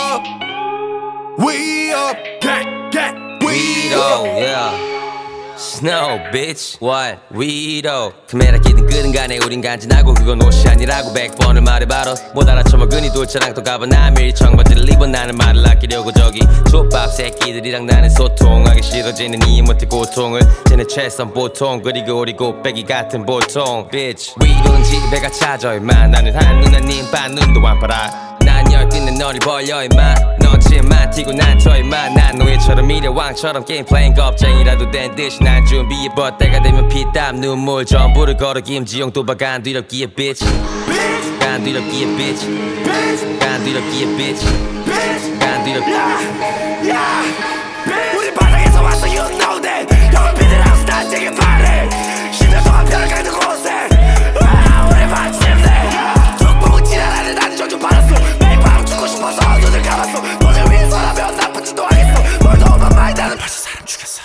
up gang we Oh, up yeah. Snow, bitch. What? Weedo. 카메라 끼든 끄든 간에 우린 간지나고 그건 옷이 아니라고 100번을 말해봐도 못 알아쳐먹 그니 돌처럼 또 가봐나밀 청바지를 입어 나는 말을 아끼려고 저기 족밥 새끼들이랑 나는 소통하기 싫어지는 이해 못해 고통을 쟤네 최선 보통 그리고 우리 곱빼기 같은 보통 Bitch. 위로는 집에가 찾아 임마 나는 한눈 아닌 반눈도 안 팔아 난 열띠는 너를 벌려 임마 넌 치만 튀고 난 쳐 임마 난 노예처럼 미래 왕처럼 게임 플레잉 겁쟁이라도 된 듯이 난 준비해봐 때가 되면 피땀 눈물 전부를 걸어 김지영 도박 안 뒤럽기에 bitch 안 뒤럽기에 bitch 안 뒤럽기에 bitch 안 뒤럽기에 우리 바닥에서 왔어 you know that 형은 비디랑 스타 되게 바래 10년 동안 별을 가는 곳에 우리 반침대 쭉 보고 지랄하는 나는 저주 받았어 매일 밤 죽고 싶어서 눈을 감았어 너네 위해서라면 나쁘지도 않겠어 뭘 너만 많이 나는 벌써 사람 죽였어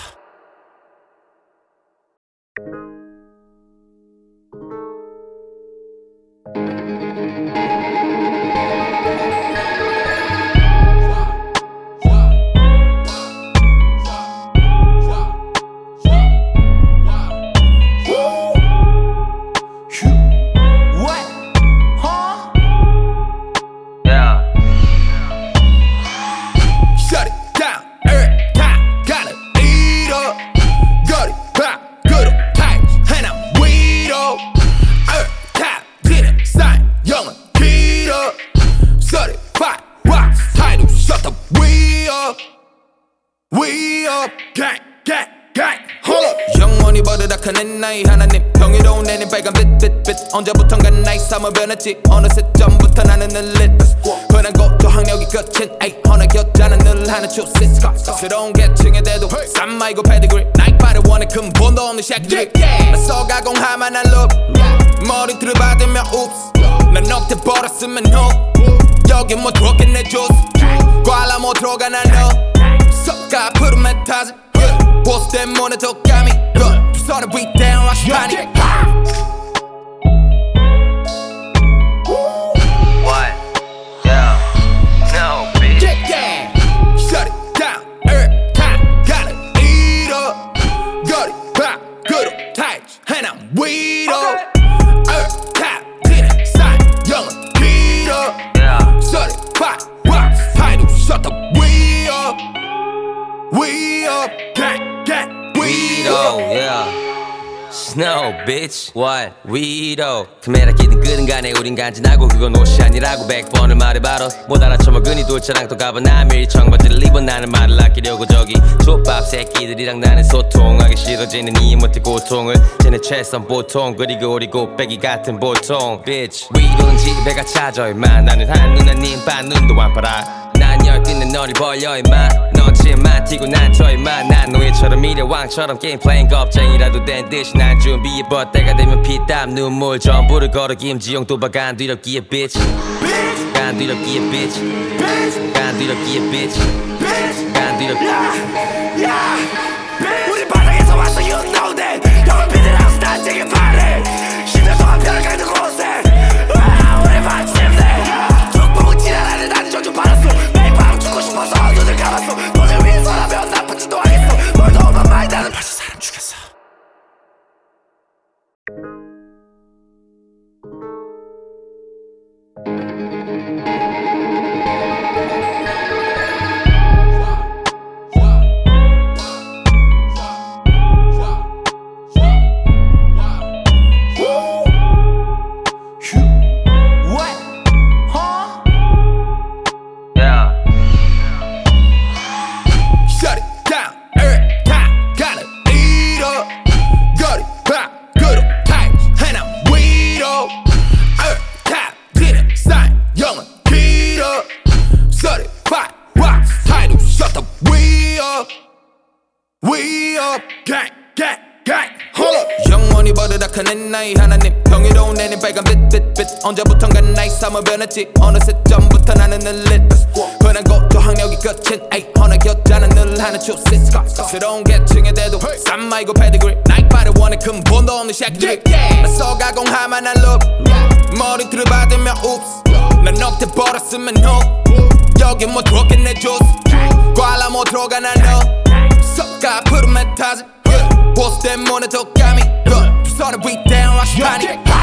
영원히 버릇악한 내 나이 하나님 경이로운 내님 빨간 빛 언제부턴가 나이 삶을 변했지 어느 시점부터 나는 늘 lit 흔한 고조 학력이 끝인 헌하겼잖아 늘 하는 추세 스스러운 계층에 대도 쌈 말고 패디그리 나이파를 원해 근본도 없는 샤키들이 나서 가공할 만한 룩 머리털을 받으면 옵스 난 넉대 벌었으면 no 여기 못 들어오겠네 조스 꽈라 못 들어가 난 너 섞아 푸르면 타지 보스 때문에 독감이 두 손을 위대한 락스파니 What? Yeah. No, bitch. yeah. Shut it down every time gotta eat up 거리 밖으로 타이즈 해나 위로 every time 지는 사이 영은 길어 Yeah. Shut it back 파이도 shut the we up gang Weedo, yeah. Snow, bitch. What? Weedo. 카메라 끼든 끄든 간에 우린 간지나고 그건 옷이 아니라고 100번을 말해봐도 못 알아쳐먹 그니 돌처럼 또 가봐나밀 청바지를 입어 나는 말을 아끼려고 저기 족밥 새끼들이랑 나는 소통하기 싫어지는 이해 못해 고통을 쟤네 최선 보통 그리고 우리 곱빼기 같은 보통 Bitch. 위로는 집에가 찾아 임마 나는 한눈 아닌 반눈도 안 팔아 난 열띠는 너를 벌려 임마 넌 치만 튀고 난 쳐 임마 난 노예처럼 미래 왕처럼 게임 플레잉 겁쟁이라도 된 듯이 난 준비해봐 때가 되면 피땀 눈물 전부를 걸어 김지영 도박 안 뒤럽기에 bitch 안 뒤럽기에 bitch 안 뒤럽기에 bitch 안 뒤럽기에 우리 바닥에서 왔어 you know that 형은 비디랑 스타 되게 바래 10년 동안 별을 가는 곳에 우리 반침대 쭉 보고 지랄하는 나는 저주 받았어 매일 밤 죽고 싶어서 눈을 감았어 너네 위해서라면 나쁘지도 않겠어 뭘 너만 많이 나는 벌써 사람 죽였어 up gang gang gang hold up 영원히 버릇악한 나이 하나님 경이로운 내님 빨간 빛빛빛 언제부턴가 나이 삶을 변했지 어느 시점부터 나는 늘 lit 흔한 고조 학력이 끝인 에이 허나겼잖아 늘 하는 추sit 새로운 계층에 대도 쌈 말고 패디그리 나이바를 원해 근본도 없는 샤키들이 맞서 가공하만 한 룹 머리들을 받으면 oops 난 넉대 벌었으면 no 여기 못 들어오겠네 주스 꽈라 못 들어가 난 너 섞아 푸르면 타지 보스 때문에 더 감이 두 손을 위대한 락스파니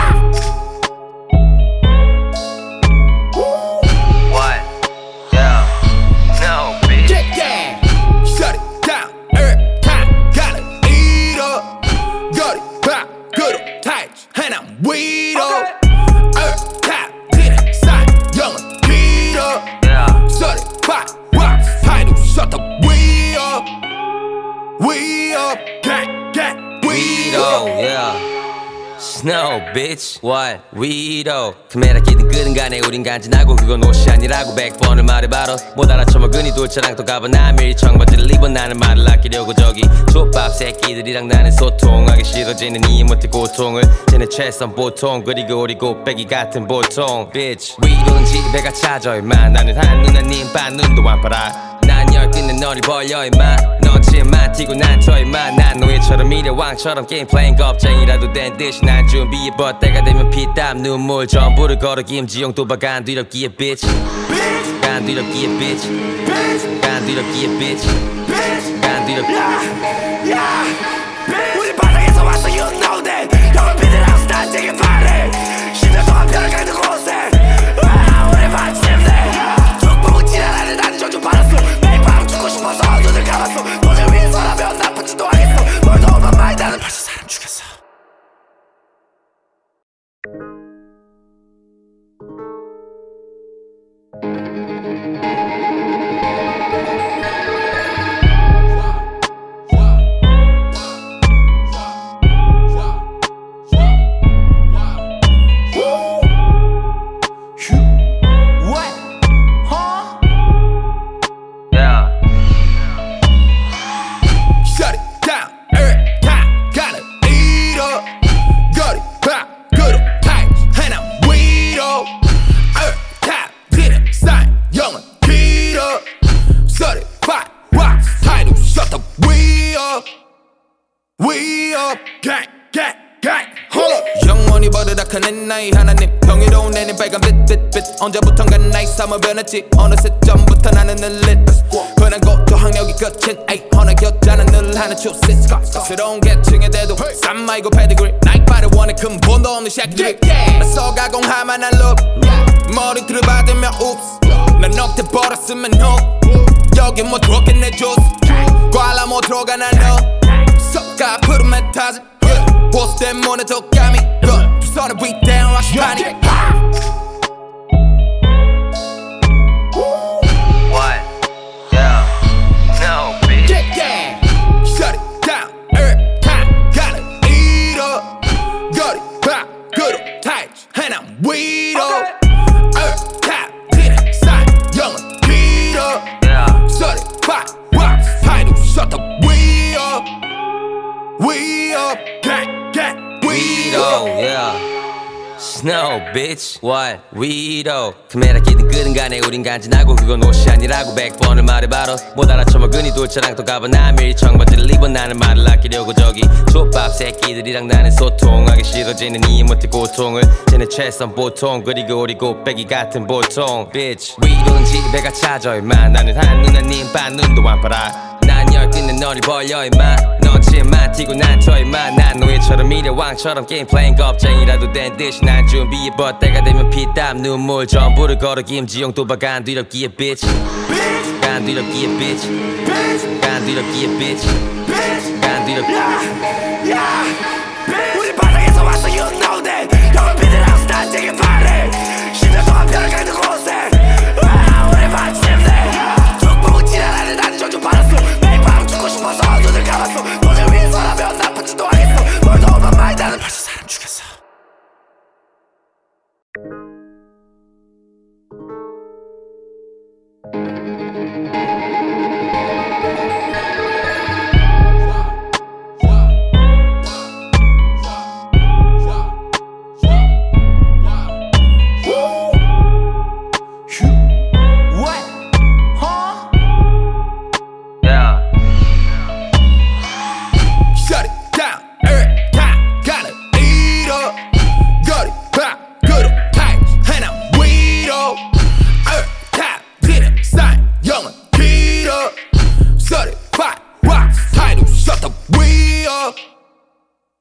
What? Yeah. No, bitch. yeah. Shut it down every time gotta eat up 거리 밖으로 타이즈 해나 위로 every time 지는 사이 영은 길어 Yeah. Shut it back rock 타이즈 shut the we up gang gang we Weedo, up yeah. Snow, bitch. What? Weedo. 카메라 끼든 끄든 간에 우린 간지나고 그건 옷이 아니라고 100번을 말해봐도 못 알아쳐 먹으니 돌처럼 또 가봐 남일 청바지를 입어 나는 말을 아끼려고 저기 족밥 새끼들이랑 나는 소통하기 싫어지는 이해 못해 고통을 쟤네 최선 보통 그리고 우리 곱빼기 같은 보통 Bitch. 위로는 집에가 찾아 임마 나는 한눈 아닌 반눈도 안 팔아 난 열빛는 너를 벌려 임마 넌 침만 튀고 난 쳐 임마 난 노예처럼 미래 왕처럼 게임 플레잉 겁쟁이라도 된 듯이 난 준비해봐 때가 되면 피땀 눈물 전부를 걸어 김지영 도박 안 뒤럽기에 bitch 안 뒤럽기에 bitch 안 뒤럽기에 bitch 안 뒤럽기에 우리 바닥에서 왔어 you know that 형은 비디랑 난 되게 바래 10년 동안 별을 가는 곳에 우리 받침대 쭉 보고 지랄하는 나는 저주 받았어 매일 밤 죽고 싶어서 눈을 감았어 너네 위해서라면 나쁘지도 않겠어 뭘 더 오만 말 나는 벌써 사람 죽였어 Shut it down every time gotta eat up 거리 밖으로 타이즈 해나 위로 every time 지는 사이 영은 길어 Certified rock title shut the we up gang gang gang hold up 영원히 버릇악한 나이 하나님 경이로운 내님 빨간 빛빛빛 언제부턴가 나이 삶을 변했지 어느 시점부터 나는 늘 lit 흔한 고조 학력이 끝인 에이 허나겼잖아 늘 하는 추sit 새로운 계층에 대도 쌈 말고 패디그리 나이바를 원해 근본도 없는 샤키들이 맞서 가공하만 한 룹 머리들을 받으면 oops 난 넉대 벌었으면 no 여기 못 들어오겠네 주스 꽈라 못 들어가 난 너 섞아 푸르면 타지 보스 때문에 더 감이 두 손을 위대한 락스파니 What? Yeah. No, bitch. yeah. Shut it down every time gotta eat up 거리 밖으로 타이즈 해나 위로 every time 지는 사이 영은 길어 Yeah. Certified rock title shut the we up gang gang we Weedo, up yeah. Snow, bitch. What? Weedo. 카메라 끼든 끄든 간에 우린 간지나고 그건 옷이 아니라고 100번을 말해봐도 못 알아쳐 먹으니 돌처럼 또 가봐 남일 청바지를 입어 나는 말을 아끼려고 저기 족밥 새끼들이랑 나는 소통하기 싫어지는 이해 못해 고통을 쟤네 최선 보통 그리고 우리 곱빼기 같은 보통 Bitch. 위로는 집에가 찾아 임마 나는 한눈 아닌 반눈도 안 팔아 난 열빛는 너를 벌려 임마 넌 침만 튀고 난 쳐 임마 난 노예처럼 미래 왕처럼 게임 플레잉 겁쟁이라도 된 듯이 난 준비해봐 때가 되면 피땀 눈물 전부를 걸어 김지영 도박 안 뒤럽기에 bitch 안 뒤럽기에 bitch 안 뒤럽기에 bitch 안 뒤럽기에 우리 바닥에서 왔어 you know that 형은 비디랑 난 되게 바래 10년 동안 별을 가는 곳에 우리 받침대 쭉 보고 지랄하는 나는 저주 받았어 매일 밤 죽고 싶어서 눈을 감았어 너네 위해서라면 나쁘지도 않겠어 뭘 더 오만 말 나는 벌써 사람 죽였어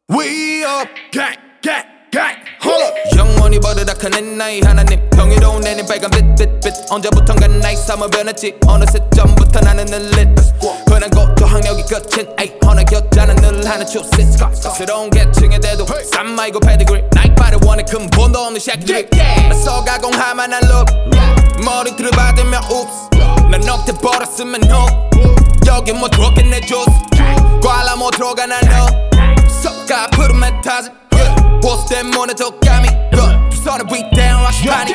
We up, gang, gang, gang, hold up. 영원히 버릇악한 내 나이 하나님 경이로운 내님 빨간 빛 언제부턴가 나이 삼아 변했지 어느 시점부터 나는 늘 lit 흔한 고조 학력이 끝인 에이 헌하겼잖아 늘 하는 추세 스스러운 계층에 대도 쌈마이고 패디그리 나이바를 원해 근본도 없는 샤키들이 맞서 가공하만 한 룩 머리들을 받으면 옵스 난 억대 벌었으면 no 여기 못 들어오겠네 조스 꽈라 못 들어가 난 너 섞아 푸르면 타지 보스 때문에 독감이 두 손을 위대한 락스파니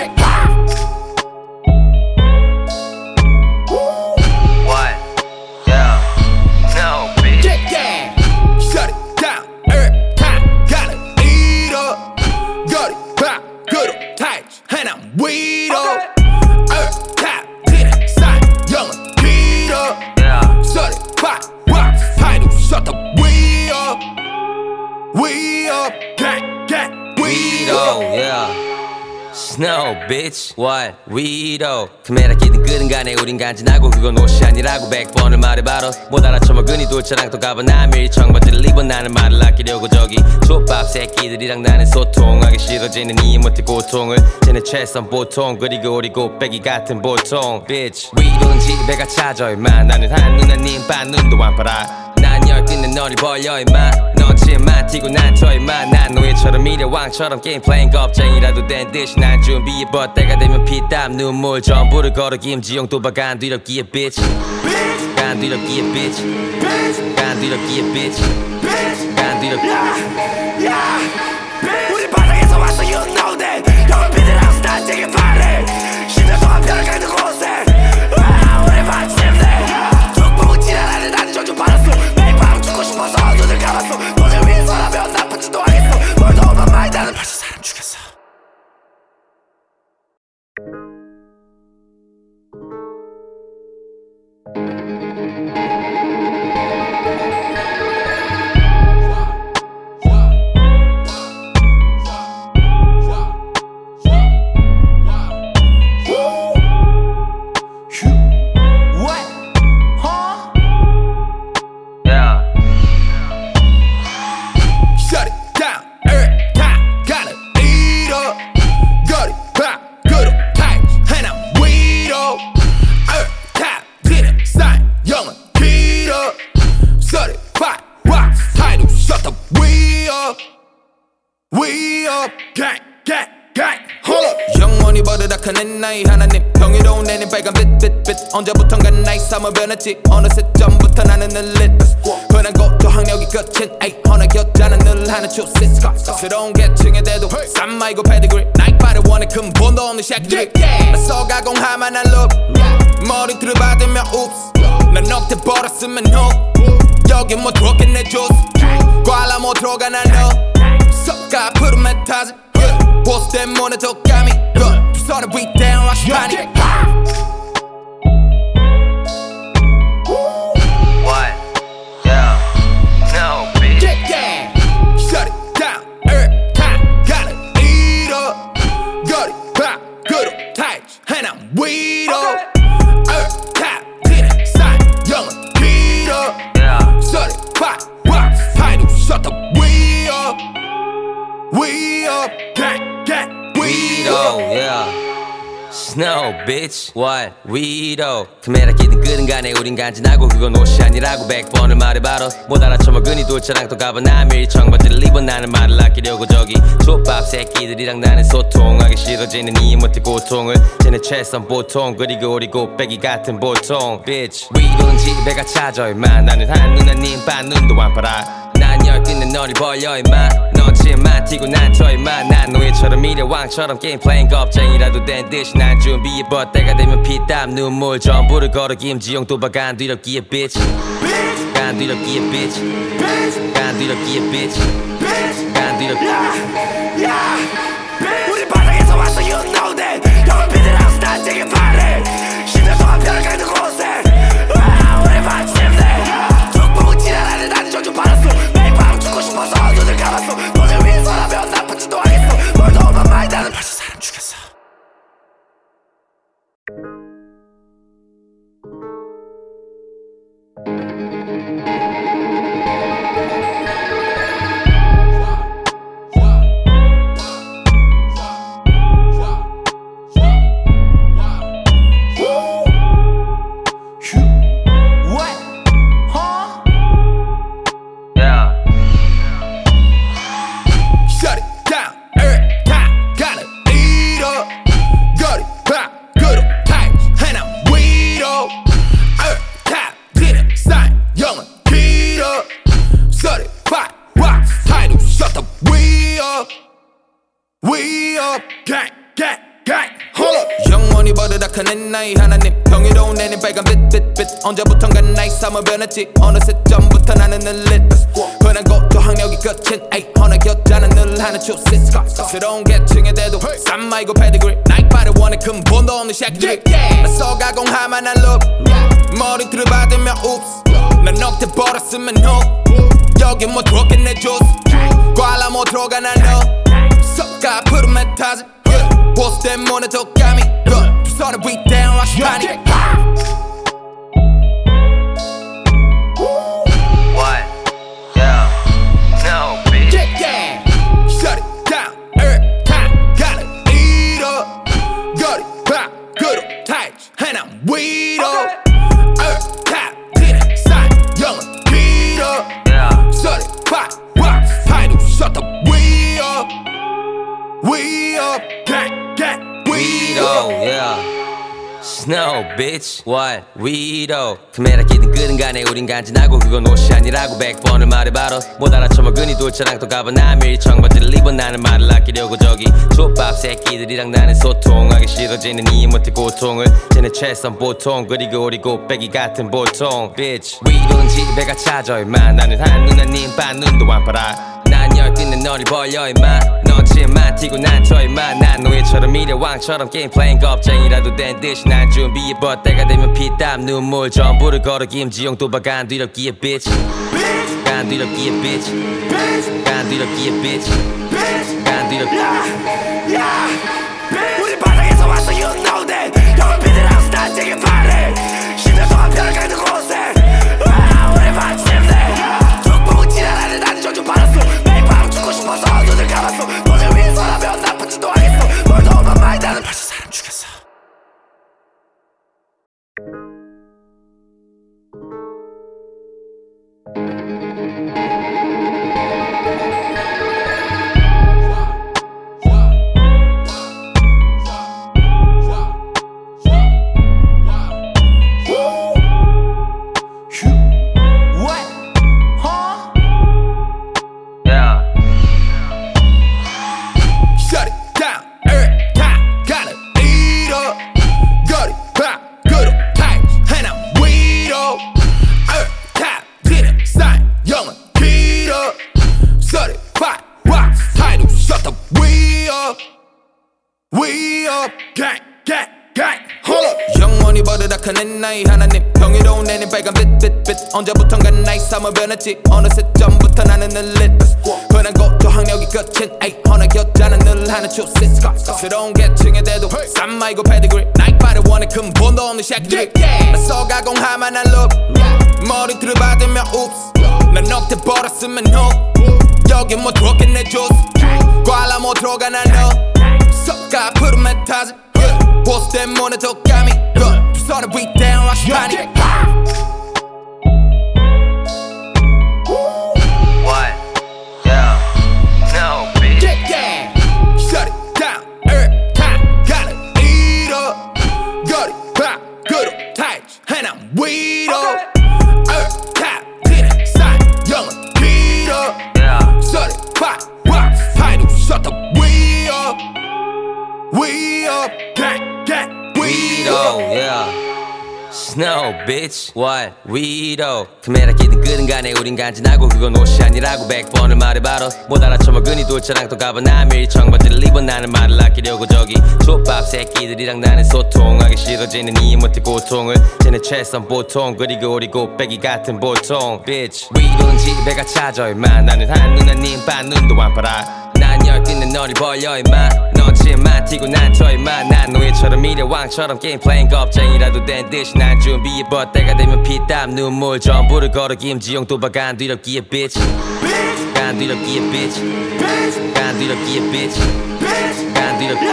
What? Yeah. No, bitch. yeah. Shut it down every time gotta eat up 거리 밖으로 타이즈 and I'm weed up every time 지는 사이 영은 길어 Yeah. certified rock title shut the we up gang gang we Weedo, up yeah. Snow, bitch. What? Weedo. 카메라 끼든 끄든 간에 우린 간지나고 그건 옷이 아니라고 100번을 말해봐도 못 알아쳐 먹으니 돌처럼 또 가봐 남일 청바지를 입어 나는 말을 아끼려고 저기 족밥 새끼들이랑 나는 소통하기 싫어지는 이 못의 고통을 쟤네 최선 보통 그리고 우리 곱빼기 같은 보통 Bitch. Weedo는 집에가 찾아 임마 나는 한눈아님 반눈도 안 팔아 난 열띠는 너를 벌려 임마 넌 치마 튀고 난 쳐 임마 난 노예처럼 미래 왕처럼 게임 플레잉 겁쟁이라도 된 듯이 난 준비해봐 때가 되면 피땀 눈물 전부를 걸어 김지영 도박 안 뒤럽기에 bitch 안 뒤럽기에 bitch 안 뒤럽기에 bitch 안 뒤럽기에 우리 바닥에서 왔어 you know that 형은 비디랑 스타일 되게 바래 10년 동안 별을 깎는 곳에 우리 받침대 쭉 보고 지랄하는 나는 저주 받았어 매일 밤 죽고 싶어서 눈을 감았어 너네 위해서라면 나쁜 짓도 하겠어 뭘더 오만 말 나는 벌써 사람 죽였어 Shut it down every time gotta eat up 거리 밖으로 타이즈 and I'm weed up every time 지는 사이 영은 길어 certified rock title shut the we up gang gang gang hold up 영원히 버릇악한 내 나이 하나님 경이로운 내님 빨간 빛 언제부턴가 나이 삼아 변했지 어느 시점부터 나는 늘 lit 흔한 고조 학력이 끝인 에이 헌하겼잖아 늘 하는 추세 스스러운 계층에 대도 쌈마이고 패디그리 나이바를 원해 근본도 없는 샤키들이 맞서 가공하만 한 룩 머리들을 받으면 옵스 난 억대 벌었으면 no 여기 못 들어오겠네 조스 꽈라 못 들어가 난 너 섞아 푸르면 타지 보스 때문에 독감이 두 손을 위대한 락스파니 What? Yeah. No, bitch. yeah. Shut it down every time gotta eat up 거리 밖으로 타이즈 and I'm weed up every time 지는 사이 영은 길어 Yeah. certified rock title shut the we up gang gang we Weedo, up yeah. Snow, bitch. What? Weedo. 카메라 끼든 끄든 간에 우린 간지나고 그건 옷이 아니라고 100번을 말해봐도 못 알아쳐 먹으니 돌처럼 또 가봐 남일 청바지를 입어 나는 말을 아끼려고 저기 족밥 새끼들이랑 나는 소통하기 싫어지는 이 못의 고통을 쟤네 최선 보통 그리고 우리 곱빼기 같은 보통 Bitch. Weedo는 집에가 찾아 임마 나는 한눈아님 반눈도 안 팔아 난 열띠는 너를 벌려 임마 넌 치마 튀고 난 쳐 임마 난 노예처럼 미래 왕처럼 게임 플레잉 겁쟁이라도 된 듯이 난 준비해봐 때가 되면 피땀 눈물 전부를 걸어 김지영 도박 안 뒤럽기에 bitch 안 뒤럽기에 bitch 안 뒤럽기에 bitch 안 뒤럽기에 우리 바닥에서 왔어 you know that 형은 비디랑 스타일 되게 바래 10년 동안 별을 깎는 곳에 우리 받침대 쭉 보고 지랄하는 나는 저주 받았어 매일 밤 죽고 싶어서 눈을 감았어 너네 위해서라면 나쁜 짓도 하겠어 뭘더 오만 말 나는 벌써 사람 죽였어 up gang gang gang hold up 영원히 버릇악한 내 나이 하나님 경이로운 내님 빨간 빛 언제부턴가 나이 삶을 변했지 어느 시점부터 나는 늘 lit 흔한 고저학력이 끝인 에이 허나 겼잖아 늘 하는 추스 새로운 계층에 대도 쌈마이고 패디그리 나이바를 원해 근본도 없는 샤키들이 나서 가공하만 한 룩 머리들을 받으면 옵스 난 넉대 벌었으면 no 여기 뭐 들어겠네 주스 꽈라 뭐 들어가 난 너 섞아 푸르면 타지 보스 때문에 독감이 두 손에 beat down like panic What? Yeah. No, bitch. yeah. Shut it down every time gotta eat up 거리 밖으로 타이즈 and I'm weed up every time dinner side 영은 beat up Yeah. Shut it back rock title shut the we up gang gang we up Yeah. Snow, bitch. What? Weedo. 카메라 끼든 끄든 간에 우린 간지나고 그건 옷이 아니라고 100번을 말해봐도 못 알아쳐 먹으니 돌처럼 또 가봐 남일 청바지를 입어 나는 말을 아끼려고 저기 족밥 새끼들이랑 나는 소통하기 싫어지는 이 못의 고통을 쟤네 최선 보통 그리고 우리 곱빼기 같은 보통 Bitch. 위로는 집에가 찾아 임마 나는 한눈 님 반눈도 안 팔아 난 열띤 너를 벌려 임마 넌 침만 튀고 난 쳐 임마 난 노예처럼 미래 왕처럼 게임 플레잉 겁쟁이라도 된 듯이 난 준비해봐 때가 되면 피땀 눈물 전부를 걸어 김지용 도박 안 뒤럽기에 bitch 안 뒤럽기에 bitch 안 뒤럽기에 bitch 안 뒤럽기에 우리 바닥에서 왔어 you know that 영을 비들하고 난 되게 바래 10년 동안 별을 깎는 곳에 우리 받침대 쭉 보고 지랄하는 나는 저주 받았어 매일 밤 죽고 싶어서 눈을 감았어 너네 위해서라면 나쁘지도 않겠어 뭘 더 오만 말 나는 벌써 사람 죽였어 언제부턴가 나이 삶을 변했지 어느 시점부터 나는 늘 lit 흔한 고저학력이 끝인 에이 허나 겼잖아 늘 하는 추스 새로운 계층에 대도 쌈마이고 패디그리 나이바를 원해 근본도 없는 샤키들이 나서 가공하만 한 룩 머리들을 받으면 옵스 난 넉대 벌었으면 no 여기 뭐 들어겠네 주스 꽈라 뭐 들어가 난 너 섞아 푸르면 타지 보스 때문에 독감이 두 손에 beat down like panic What? Yeah. No, bitch. yeah. Shut it down every time gotta eat up 거리 밖으로 타이즈 and I'm weed up every time dinner side 영은 beat up Yeah. Shut it back rock title shut the we up gang gang Weedo, yeah. Snow, bitch. What? Weedo. 카메라 끼든 끄든 간에 우린 간지나고 그건 옷이 아니라고 100번을 말해봐도 못 알아쳐 먹으니 돌처럼 또 가봐 남일 청바지를 입어 나는 말을 아끼려고 저기 족밥 새끼들이랑 나는 소통하기 싫어지는 이 못의 고통을 쟤네 최선 보통 그리고 우리 곱빼기 같은 보통 Bitch. 위로는 집에가 찾아 임마 나는 한눈 님 반눈도 안 팔아 난 열띤 너를 벌려 임마 넌 침만 튀고 난 쳐 임마 난 노예처럼 미래 왕처럼 게임 플레잉 겁쟁이라도 된 듯이 난 준비해봐 때가 되면 피땀 눈물 전부를 걸어 김지용 도박 안 뒤럽기에 bitch 안 뒤럽기에 bitch 안 뒤럽기에 bitch 안 뒤럽기에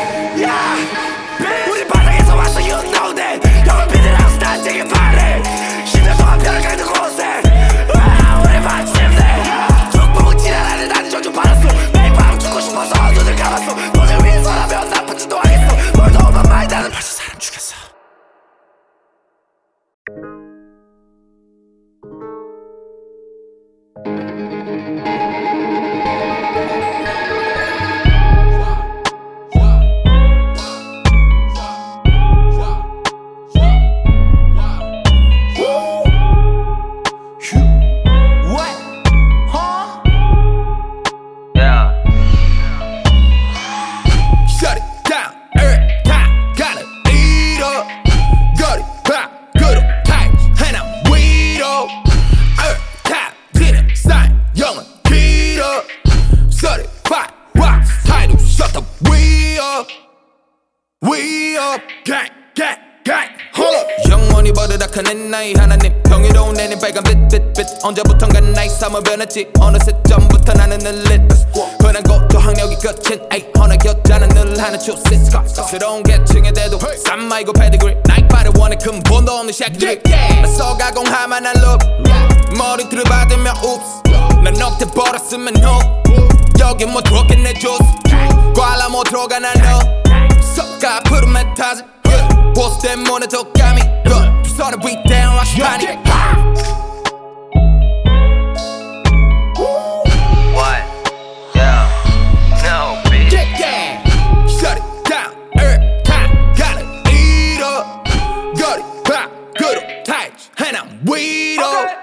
우리 바닥에서 왔어 you know that 영을 비들하고 난 되게 바래 10년 동안 별을 깎는 곳에 우리 받침대 쭉 보고 지랄하는 나는 저주 받았어 매일 밤 죽고 싶어서 눈을 감았어 너네 위해서라면 나쁘지도 않겠어 뭘 더 오만 말 나는 벌써 사람 죽였어 We up, gang, hold up. 영원히 버릇악한 내 나이 하나님 경이로운 내님 빨간 빛 언제부턴가 나이 삶은 변했지 어느 시점부터 나는 늘 lit 흔한 고저학력이 끝인 에이 헌하겼잖아 늘 하는 추세 스스러운 계층에 대도 쌈 말고 패디그리 나이바를 원해 근본도 없는 새끼들이 나서 가공하만 한 룩 머리들을 받으면 옵스 난 넉대 벌었으면 no 여기 못 들어오겠네 주스 꽐라 못 들어가 난 너 섞아 푸르면 타지 보스 때문에 독감이 두 손에 beat down like panic What? Yeah. No, bitch. yeah. Shut it down gotta eat up 거리 밖으로 타이즈 해나 weed up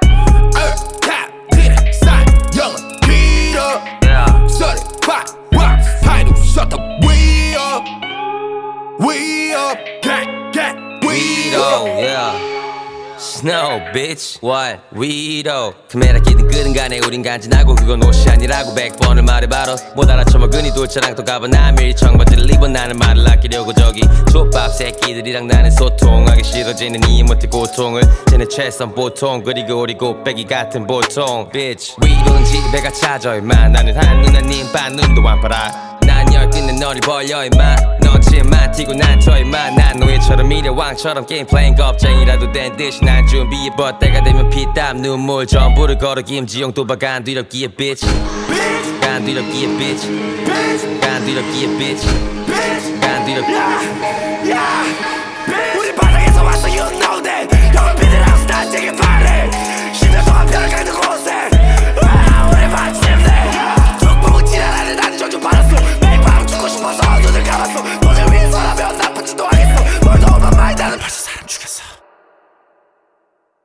탑 사이 영은 beat up Yeah. 소리 꽉 파이도 shut the we up Weedo, yeah. Snow, bitch. What? Weedo. 카메라 끼든 끄든 간에 우린 간지나고 그건 옷이 아니라고 100번을 말해봐도 못 알아쳐먹으니 돌처럼 또 가봐 남일 청바지를 입어 나는 말을 아끼려고 저기 족밥 새끼들이랑 나는 소통하기 싫어지는 이 못의 고통을 쟤네 최선 보통 그리고 우리 곱빼기 같은 보통 Bitch. Weedo는 집에가 찾아 임마 나는 한눈아님 반눈도 안 팔아 난 열띤 너를 벌려 임마 넌 침만 튀고 난 쳐 임마 난 노예처럼 미래 왕처럼 게임 플레잉 겁쟁이라도 된 듯이 난 준비해봐 때가 되면 피땀 눈물 전부를 걸어 김지용 도박 안 뒤럽기에 bitch 안 뒤럽기에 bitch 안 뒤럽기에 bitch 안 뒤럽기에 우리 바닥에서 왔어 you know that 형은 비들하우스 난 되게 바래